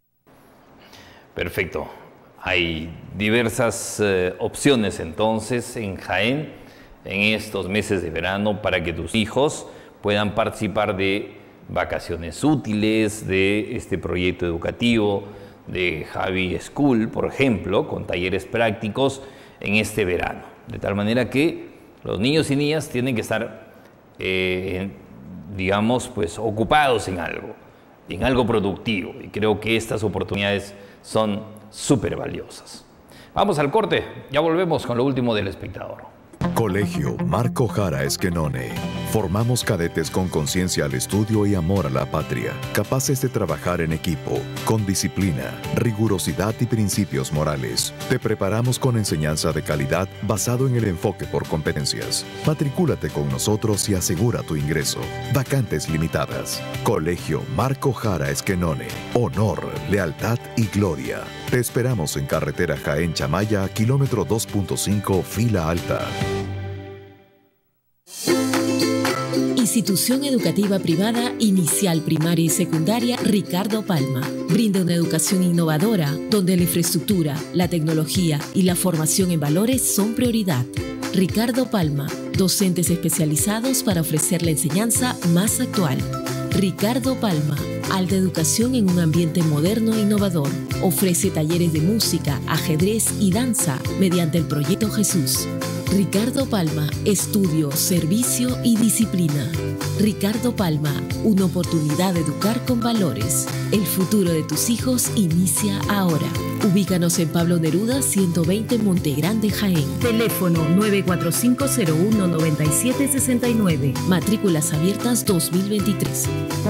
Perfecto. Hay diversas eh, opciones entonces en Jaén en estos meses de verano para que tus hijos puedan participar de vacaciones útiles, de este proyecto educativo de Javi School, por ejemplo, con talleres prácticos en este verano. De tal manera que los niños y niñas tienen que estar, eh, digamos, pues ocupados en algo, en algo productivo. Y creo que estas oportunidades son súper valiosas. Vamos al corte, ya volvemos con lo último del Espectador. Colegio Marco Jara Esquenone. Formamos cadetes con conciencia al estudio y amor a la patria, capaces de trabajar en equipo, con disciplina, rigurosidad y principios morales. Te preparamos con enseñanza de calidad basado en el enfoque por competencias. Matricúlate con nosotros y asegura tu ingreso. Vacantes limitadas. Colegio Marco Jara Esquenone. Honor, lealtad y gloria. Te esperamos en carretera Jaén Chamaya, kilómetro dos punto cinco, fila alta. Institución Educativa Privada Inicial, Primaria y Secundaria Ricardo Palma. Brinda una educación innovadora donde la infraestructura, la tecnología y la formación en valores son prioridad. Ricardo Palma, docentes especializados para ofrecer la enseñanza más actual. Ricardo Palma, alta educación en un ambiente moderno e innovador. Ofrece talleres de música, ajedrez y danza mediante el Proyecto Jesús. Ricardo Palma, estudio, servicio y disciplina. Ricardo Palma, una oportunidad de educar con valores. El futuro de tus hijos inicia ahora. Ubícanos en Pablo Neruda ciento veinte, Montegrande, Jaén. Teléfono nueve cuatro cinco cero uno nueve siete seis nueve. Matrículas abiertas dos mil veintitrés.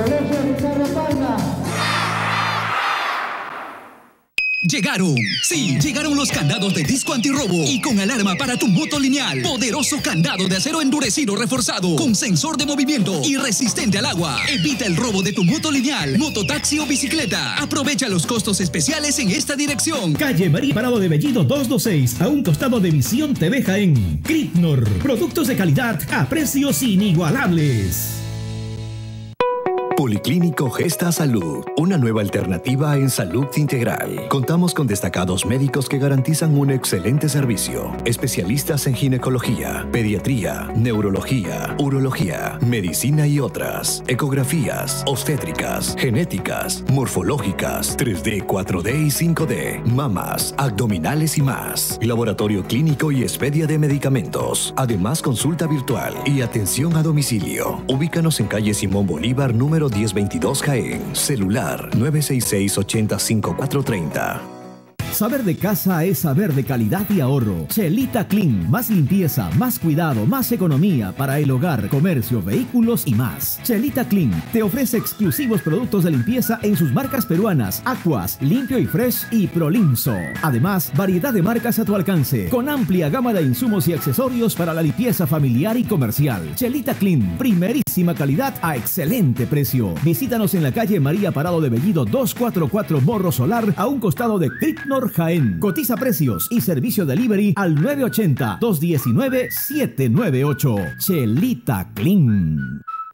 Llegaron, sí, llegaron los candados de disco antirrobo y con alarma para tu moto lineal. Poderoso candado de acero endurecido reforzado con sensor de movimiento y resistente al agua. Evita el robo de tu moto lineal, mototaxi o bicicleta. Aprovecha los costos especiales en esta dirección. Calle María Parado de Bellido doscientos veintiséis, a un costado de Visión T V Jaén. Critnor, productos de calidad a precios inigualables. Policlínico Gesta Salud, una nueva alternativa en salud integral. Contamos con destacados médicos que garantizan un excelente servicio. Especialistas en ginecología, pediatría, neurología, urología, medicina y otras. Ecografías, obstétricas, genéticas, morfológicas, tres D, cuatro D y cinco D. Mamas, abdominales y más. Laboratorio clínico y expedia de medicamentos. Además, consulta virtual y atención a domicilio. Ubícanos en calle Simón Bolívar, número diez veintidós Jaén. Celular nueve seis seis, ocho cero cinco cuatro tres cero. Saber de casa es saber de calidad y ahorro. Chelita Clean, más limpieza, más cuidado, más economía para el hogar, comercio, vehículos y más. Chelita Clean te ofrece exclusivos productos de limpieza en sus marcas peruanas, Aquas, Limpio y Fresh y Prolinso. Además, variedad de marcas a tu alcance, con amplia gama de insumos y accesorios para la limpieza familiar y comercial. Chelita Clean, primerísima calidad a excelente precio. Visítanos en la calle María Parado de Bellido doscientos cuarenta y cuatro, Morro Solar, a un costado de Critnor Jaén. Cotiza precios y servicio delivery al nueve ochenta, dos uno nueve, siete nueve ocho. Chelita Clean.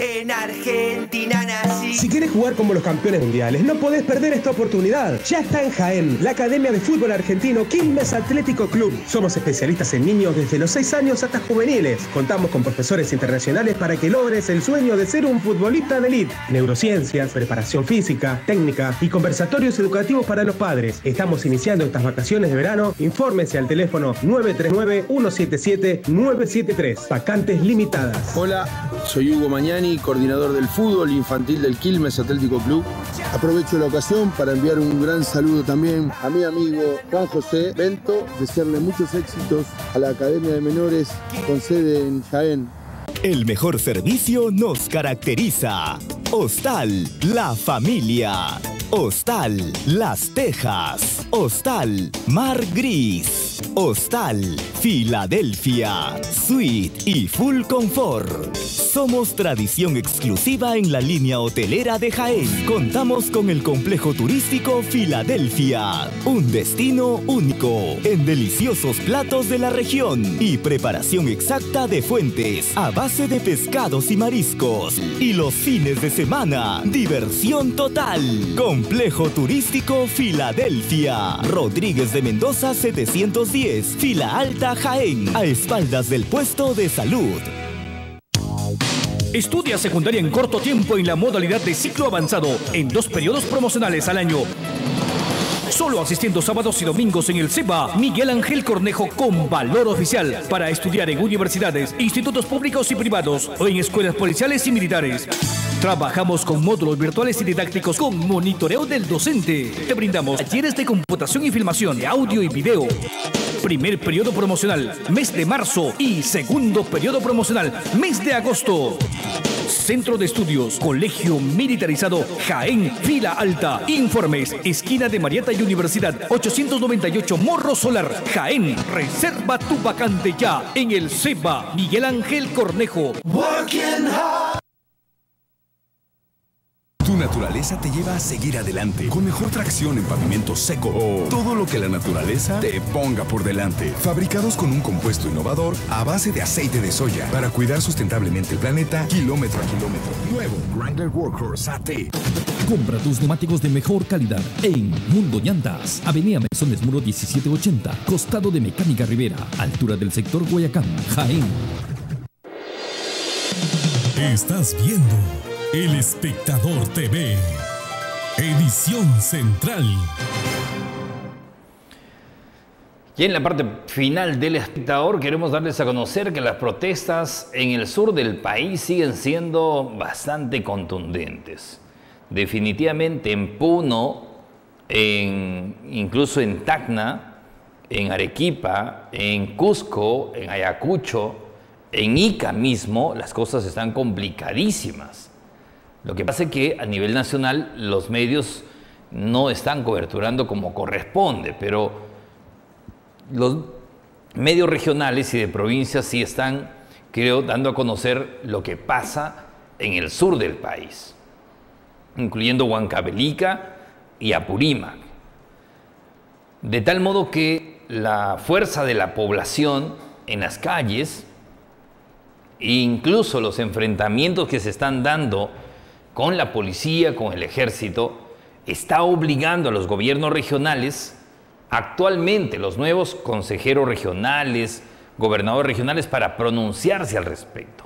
En Argentina nací. Si quieres jugar como los campeones mundiales, no podés perder esta oportunidad. Ya está en Jaén, la Academia de Fútbol Argentino Quilmes Atlético Club. Somos especialistas en niños desde los seis años hasta juveniles. Contamos con profesores internacionales para que logres el sueño de ser un futbolista de élite. Neurociencias, preparación física, técnica y conversatorios educativos para los padres. Estamos iniciando estas vacaciones de verano. Infórmese al teléfono nueve tres nueve, uno siete siete, nueve siete tres. Vacantes limitadas. Hola, soy Hugo Mañani, coordinador del fútbol infantil del Quilmes Atlético Club. Aprovecho la ocasión para enviar un gran saludo también a mi amigo Juan José Bento, desearle muchos éxitos a la Academia de Menores con sede en Jaén. El mejor servicio nos caracteriza. Hostal La Familia. Hostal Las Tejas. Hostal Mar Gris. Hostal Filadelfia. Suite y Full Confort. Somos tradición exclusiva en la línea hotelera de Jaén. Contamos con el complejo turístico Filadelfia. Un destino único en deliciosos platos de la región y preparación exacta de fuentes a base de pescados y mariscos. Y los fines de semana, diversión total. Complejo turístico Filadelfia. Rodríguez de Mendoza setecientos diez, Fila Alta, Jaén, a espaldas del puesto de salud. Estudia secundaria en corto tiempo en la modalidad de ciclo avanzado, en dos periodos promocionales al año. Solo asistiendo sábados y domingos en el SEBA Miguel Ángel Cornejo con valor oficial para estudiar en universidades, institutos públicos y privados o en escuelas policiales y militares. Trabajamos con módulos virtuales y didácticos con monitoreo del docente. Te brindamos talleres de computación y filmación, de audio y video. Primer periodo promocional, mes de marzo, y segundo periodo promocional, mes de agosto. Centro de Estudios, Colegio Militarizado, Jaén, Fila Alta. Informes, esquina de Marieta y Universidad, ochocientos noventa y ocho Morro Solar, Jaén. Reserva tu vacante ya en el SEBA Miguel Ángel Cornejo. Tu naturaleza te lleva a seguir adelante, con mejor tracción en pavimento seco o todo lo que la naturaleza te ponga por delante. Fabricados con un compuesto innovador a base de aceite de soya para cuidar sustentablemente el planeta kilómetro a kilómetro. Nuevo Wrangler Workhorse A T. Compra tus neumáticos de mejor calidad en Mundo Llantas, Avenida Mesones Muro diecisiete ochenta, costado de Mecánica Rivera, altura del sector Guayacán, Jaén. Estás viendo El Espectador T V, edición central. Y en la parte final del Espectador queremos darles a conocer que las protestas en el sur del país siguen siendo bastante contundentes. Definitivamente en Puno, en, incluso en Tacna, en Arequipa, en Cusco, en Ayacucho, en Ica mismo, las cosas están complicadísimas. Lo que pasa es que a nivel nacional los medios no están coberturando como corresponde, pero los medios regionales y de provincias sí están, creo, dando a conocer lo que pasa en el sur del país, incluyendo Huancavelica y Apurímac. De tal modo que la fuerza de la población en las calles, e incluso los enfrentamientos que se están dando con la policía, con el ejército, está obligando a los gobiernos regionales, actualmente los nuevos consejeros regionales, gobernadores regionales, para pronunciarse al respecto.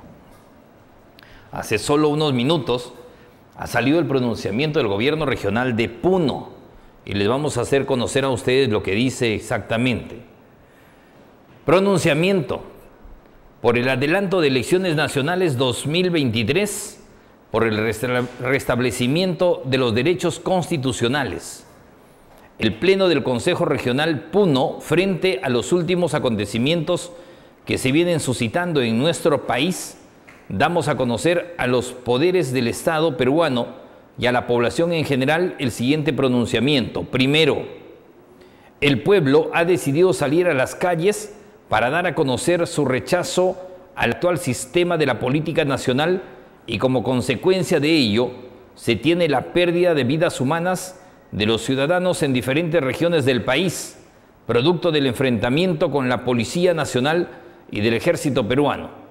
Hace solo unos minutos ha salido el pronunciamiento del gobierno regional de Puno y les vamos a hacer conocer a ustedes lo que dice exactamente. Pronunciamiento por el adelanto de elecciones nacionales dos mil veintitrés, por el restablecimiento de los derechos constitucionales. El Pleno del Consejo Regional Puno, frente a los últimos acontecimientos que se vienen suscitando en nuestro país, damos a conocer a los poderes del Estado peruano y a la población en general el siguiente pronunciamiento. Primero, el pueblo ha decidido salir a las calles para dar a conocer su rechazo al actual sistema de la política nacional y como consecuencia de ello se tiene la pérdida de vidas humanas de los ciudadanos en diferentes regiones del país, producto del enfrentamiento con la Policía Nacional y del Ejército peruano.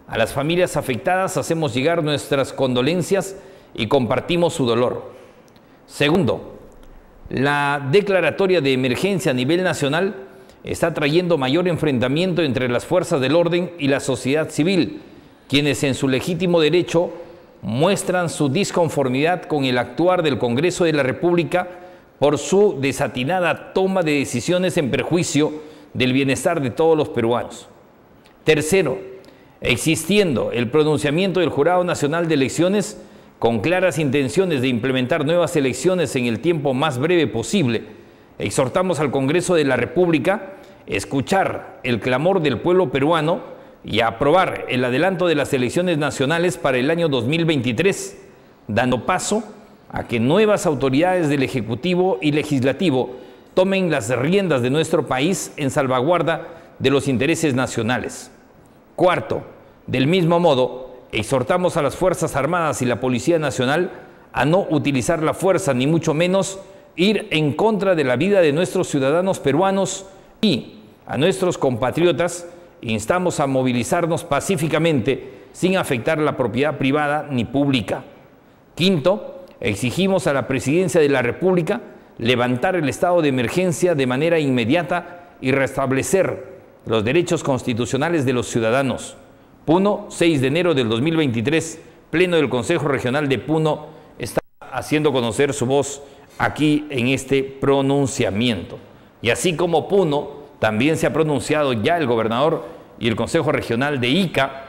A las familias afectadas hacemos llegar nuestras condolencias y compartimos su dolor. Segundo, la declaratoria de emergencia a nivel nacional está trayendo mayor enfrentamiento entre las fuerzas del orden y la sociedad civil, quienes en su legítimo derecho muestran su disconformidad con el actuar del Congreso de la República por su desatinada toma de decisiones en perjuicio del bienestar de todos los peruanos. Tercero, existiendo el pronunciamiento del Jurado Nacional de Elecciones con claras intenciones de implementar nuevas elecciones en el tiempo más breve posible, exhortamos al Congreso de la República a escuchar el clamor del pueblo peruano y a aprobar el adelanto de las elecciones nacionales para el año dos mil veintitrés, dando paso a que nuevas autoridades del Ejecutivo y Legislativo tomen las riendas de nuestro país en salvaguarda de los intereses nacionales. Cuarto, del mismo modo, exhortamos a las Fuerzas Armadas y la Policía Nacional a no utilizar la fuerza, ni mucho menos ir en contra de la vida de nuestros ciudadanos peruanos, y a nuestros compatriotas instamos a movilizarnos pacíficamente sin afectar la propiedad privada ni pública. Quinto, exigimos a la Presidencia de la República levantar el estado de emergencia de manera inmediata y restablecer los derechos constitucionales de los ciudadanos. Puno, seis de enero del dos mil veintitrés, Pleno del Consejo Regional de Puno está haciendo conocer su voz aquí en este pronunciamiento. Y así como Puno, también se ha pronunciado ya el gobernador y el Consejo Regional de Ica,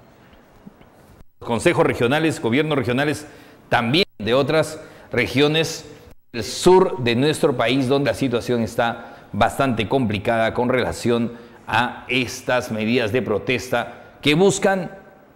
consejos regionales, gobiernos regionales también de otras regiones del sur de nuestro país, donde la situación está bastante complicada con relación a estas medidas de protesta que buscan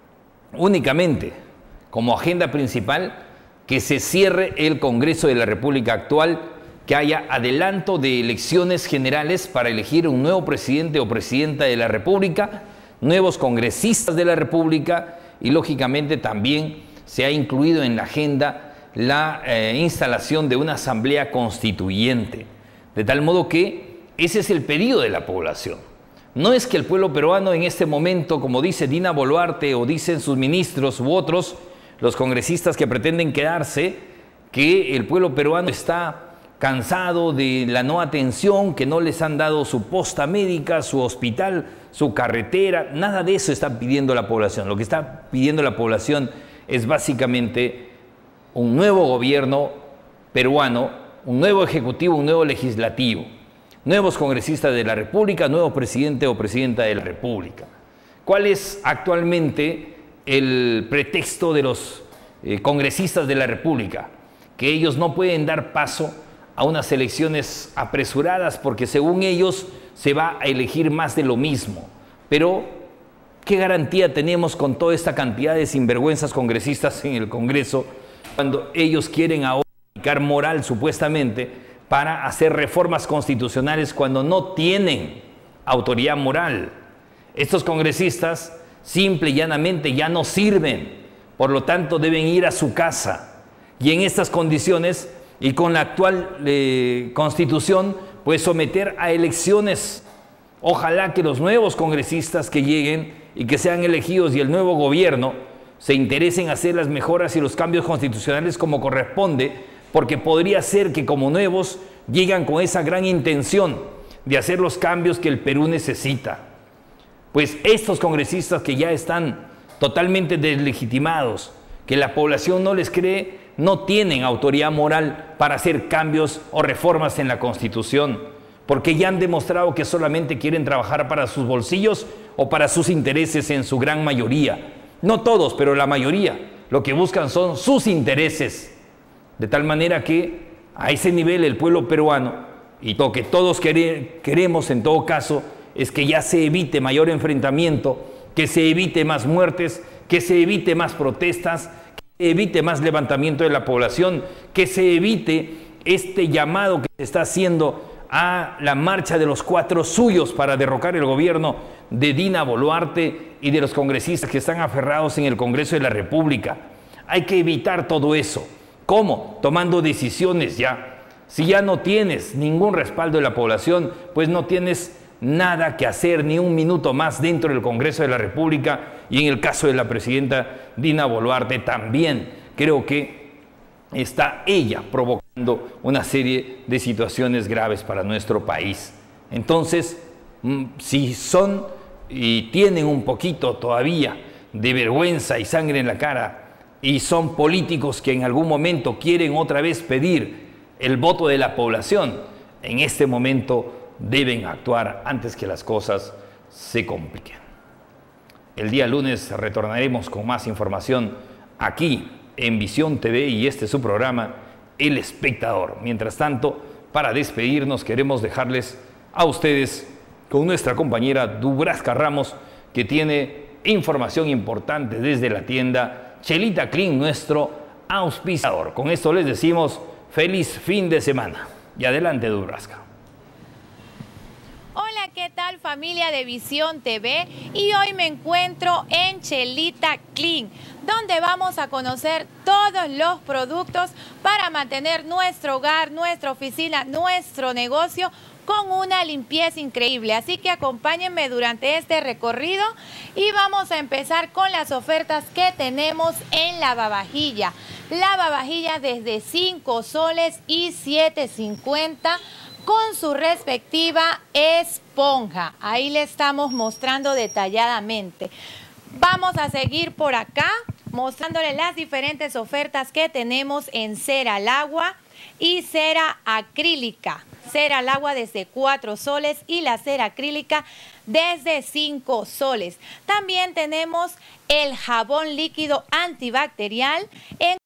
únicamente como agenda principal que se cierre el Congreso de la República actual, que haya adelanto de elecciones generales para elegir un nuevo presidente o presidenta de la República, nuevos congresistas de la República, y lógicamente también se ha incluido en la agenda la eh, instalación de una asamblea constituyente, de tal modo que ese es el pedido de la población. No es que el pueblo peruano en este momento, como dice Dina Boluarte o dicen sus ministros u otros, los congresistas que pretenden quedarse, que el pueblo peruano está cansado de la no atención, que no les han dado su posta médica, su hospital, su carretera. Nada de eso está pidiendo la población. Lo que está pidiendo la población es básicamente un nuevo gobierno peruano, un nuevo ejecutivo, un nuevo legislativo, nuevos congresistas de la República, nuevo presidente o presidenta de la República. ¿Cuál es actualmente el pretexto de los eh, congresistas de la República? Que ellos no pueden dar paso a unas elecciones apresuradas porque según ellos se va a elegir más de lo mismo. Pero, ¿qué garantía tenemos con toda esta cantidad de sinvergüenzas congresistas en el Congreso cuando ellos quieren ahora aplicar moral supuestamente para hacer reformas constitucionales cuando no tienen autoridad moral? Estos congresistas simple y llanamente ya no sirven, por lo tanto deben ir a su casa. Y en estas condiciones y con la actual eh, constitución, pues someter a elecciones. Ojalá que los nuevos congresistas que lleguen y que sean elegidos y el nuevo gobierno se interesen en hacer las mejoras y los cambios constitucionales como corresponde, porque podría ser que como nuevos llegan con esa gran intención de hacer los cambios que el Perú necesita. Pues estos congresistas que ya están totalmente deslegitimados, que la población no les cree, no tienen autoridad moral para hacer cambios o reformas en la Constitución, porque ya han demostrado que solamente quieren trabajar para sus bolsillos o para sus intereses en su gran mayoría. No todos, pero la mayoría. Lo que buscan son sus intereses. De tal manera que a ese nivel el pueblo peruano, y lo que todos queremos en todo caso, es que ya se evite mayor enfrentamiento, que se evite más muertes, que se evite más protestas, que se evite más levantamiento de la población, que se evite este llamado que se está haciendo a la marcha de los cuatro suyos para derrocar el gobierno de Dina Boluarte y de los congresistas que están aferrados en el Congreso de la República. Hay que evitar todo eso. ¿Cómo? Tomando decisiones ya. Si ya no tienes ningún respaldo de la población, pues no tienes nada que hacer ni un minuto más dentro del Congreso de la República Y en el caso de la presidenta Dina Boluarte también creo que está ella provocando una serie de situaciones graves para nuestro país. Entonces, si son y tienen un poquito todavía de vergüenza y sangre en la cara y son políticos que en algún momento quieren otra vez pedir el voto de la población, en este momento deben actuar antes que las cosas se compliquen. El día lunes retornaremos con más información aquí en Visión T V y este es su programa El Espectador. Mientras tanto, para despedirnos queremos dejarles a ustedes con nuestra compañera Dubrasca Ramos, que tiene información importante desde la tienda Chelita Clean, nuestro auspiciador. Con esto les decimos feliz fin de semana. Y adelante, Dubrasca. Hola, ¿qué tal familia de Visión T V? Y hoy me encuentro en Chelita Clean, donde vamos a conocer todos los productos para mantener nuestro hogar, nuestra oficina, nuestro negocio con una limpieza increíble. Así que acompáñenme durante este recorrido y vamos a empezar con las ofertas que tenemos en lavavajilla. Lavavajilla desde cinco soles y siete cincuenta con su respectiva esponja. Ahí le estamos mostrando detalladamente. Vamos a seguir por acá mostrándoles las diferentes ofertas que tenemos en cera al agua y cera acrílica. Cera al agua desde cuatro soles y la cera acrílica desde cinco soles. También tenemos el jabón líquido antibacterial en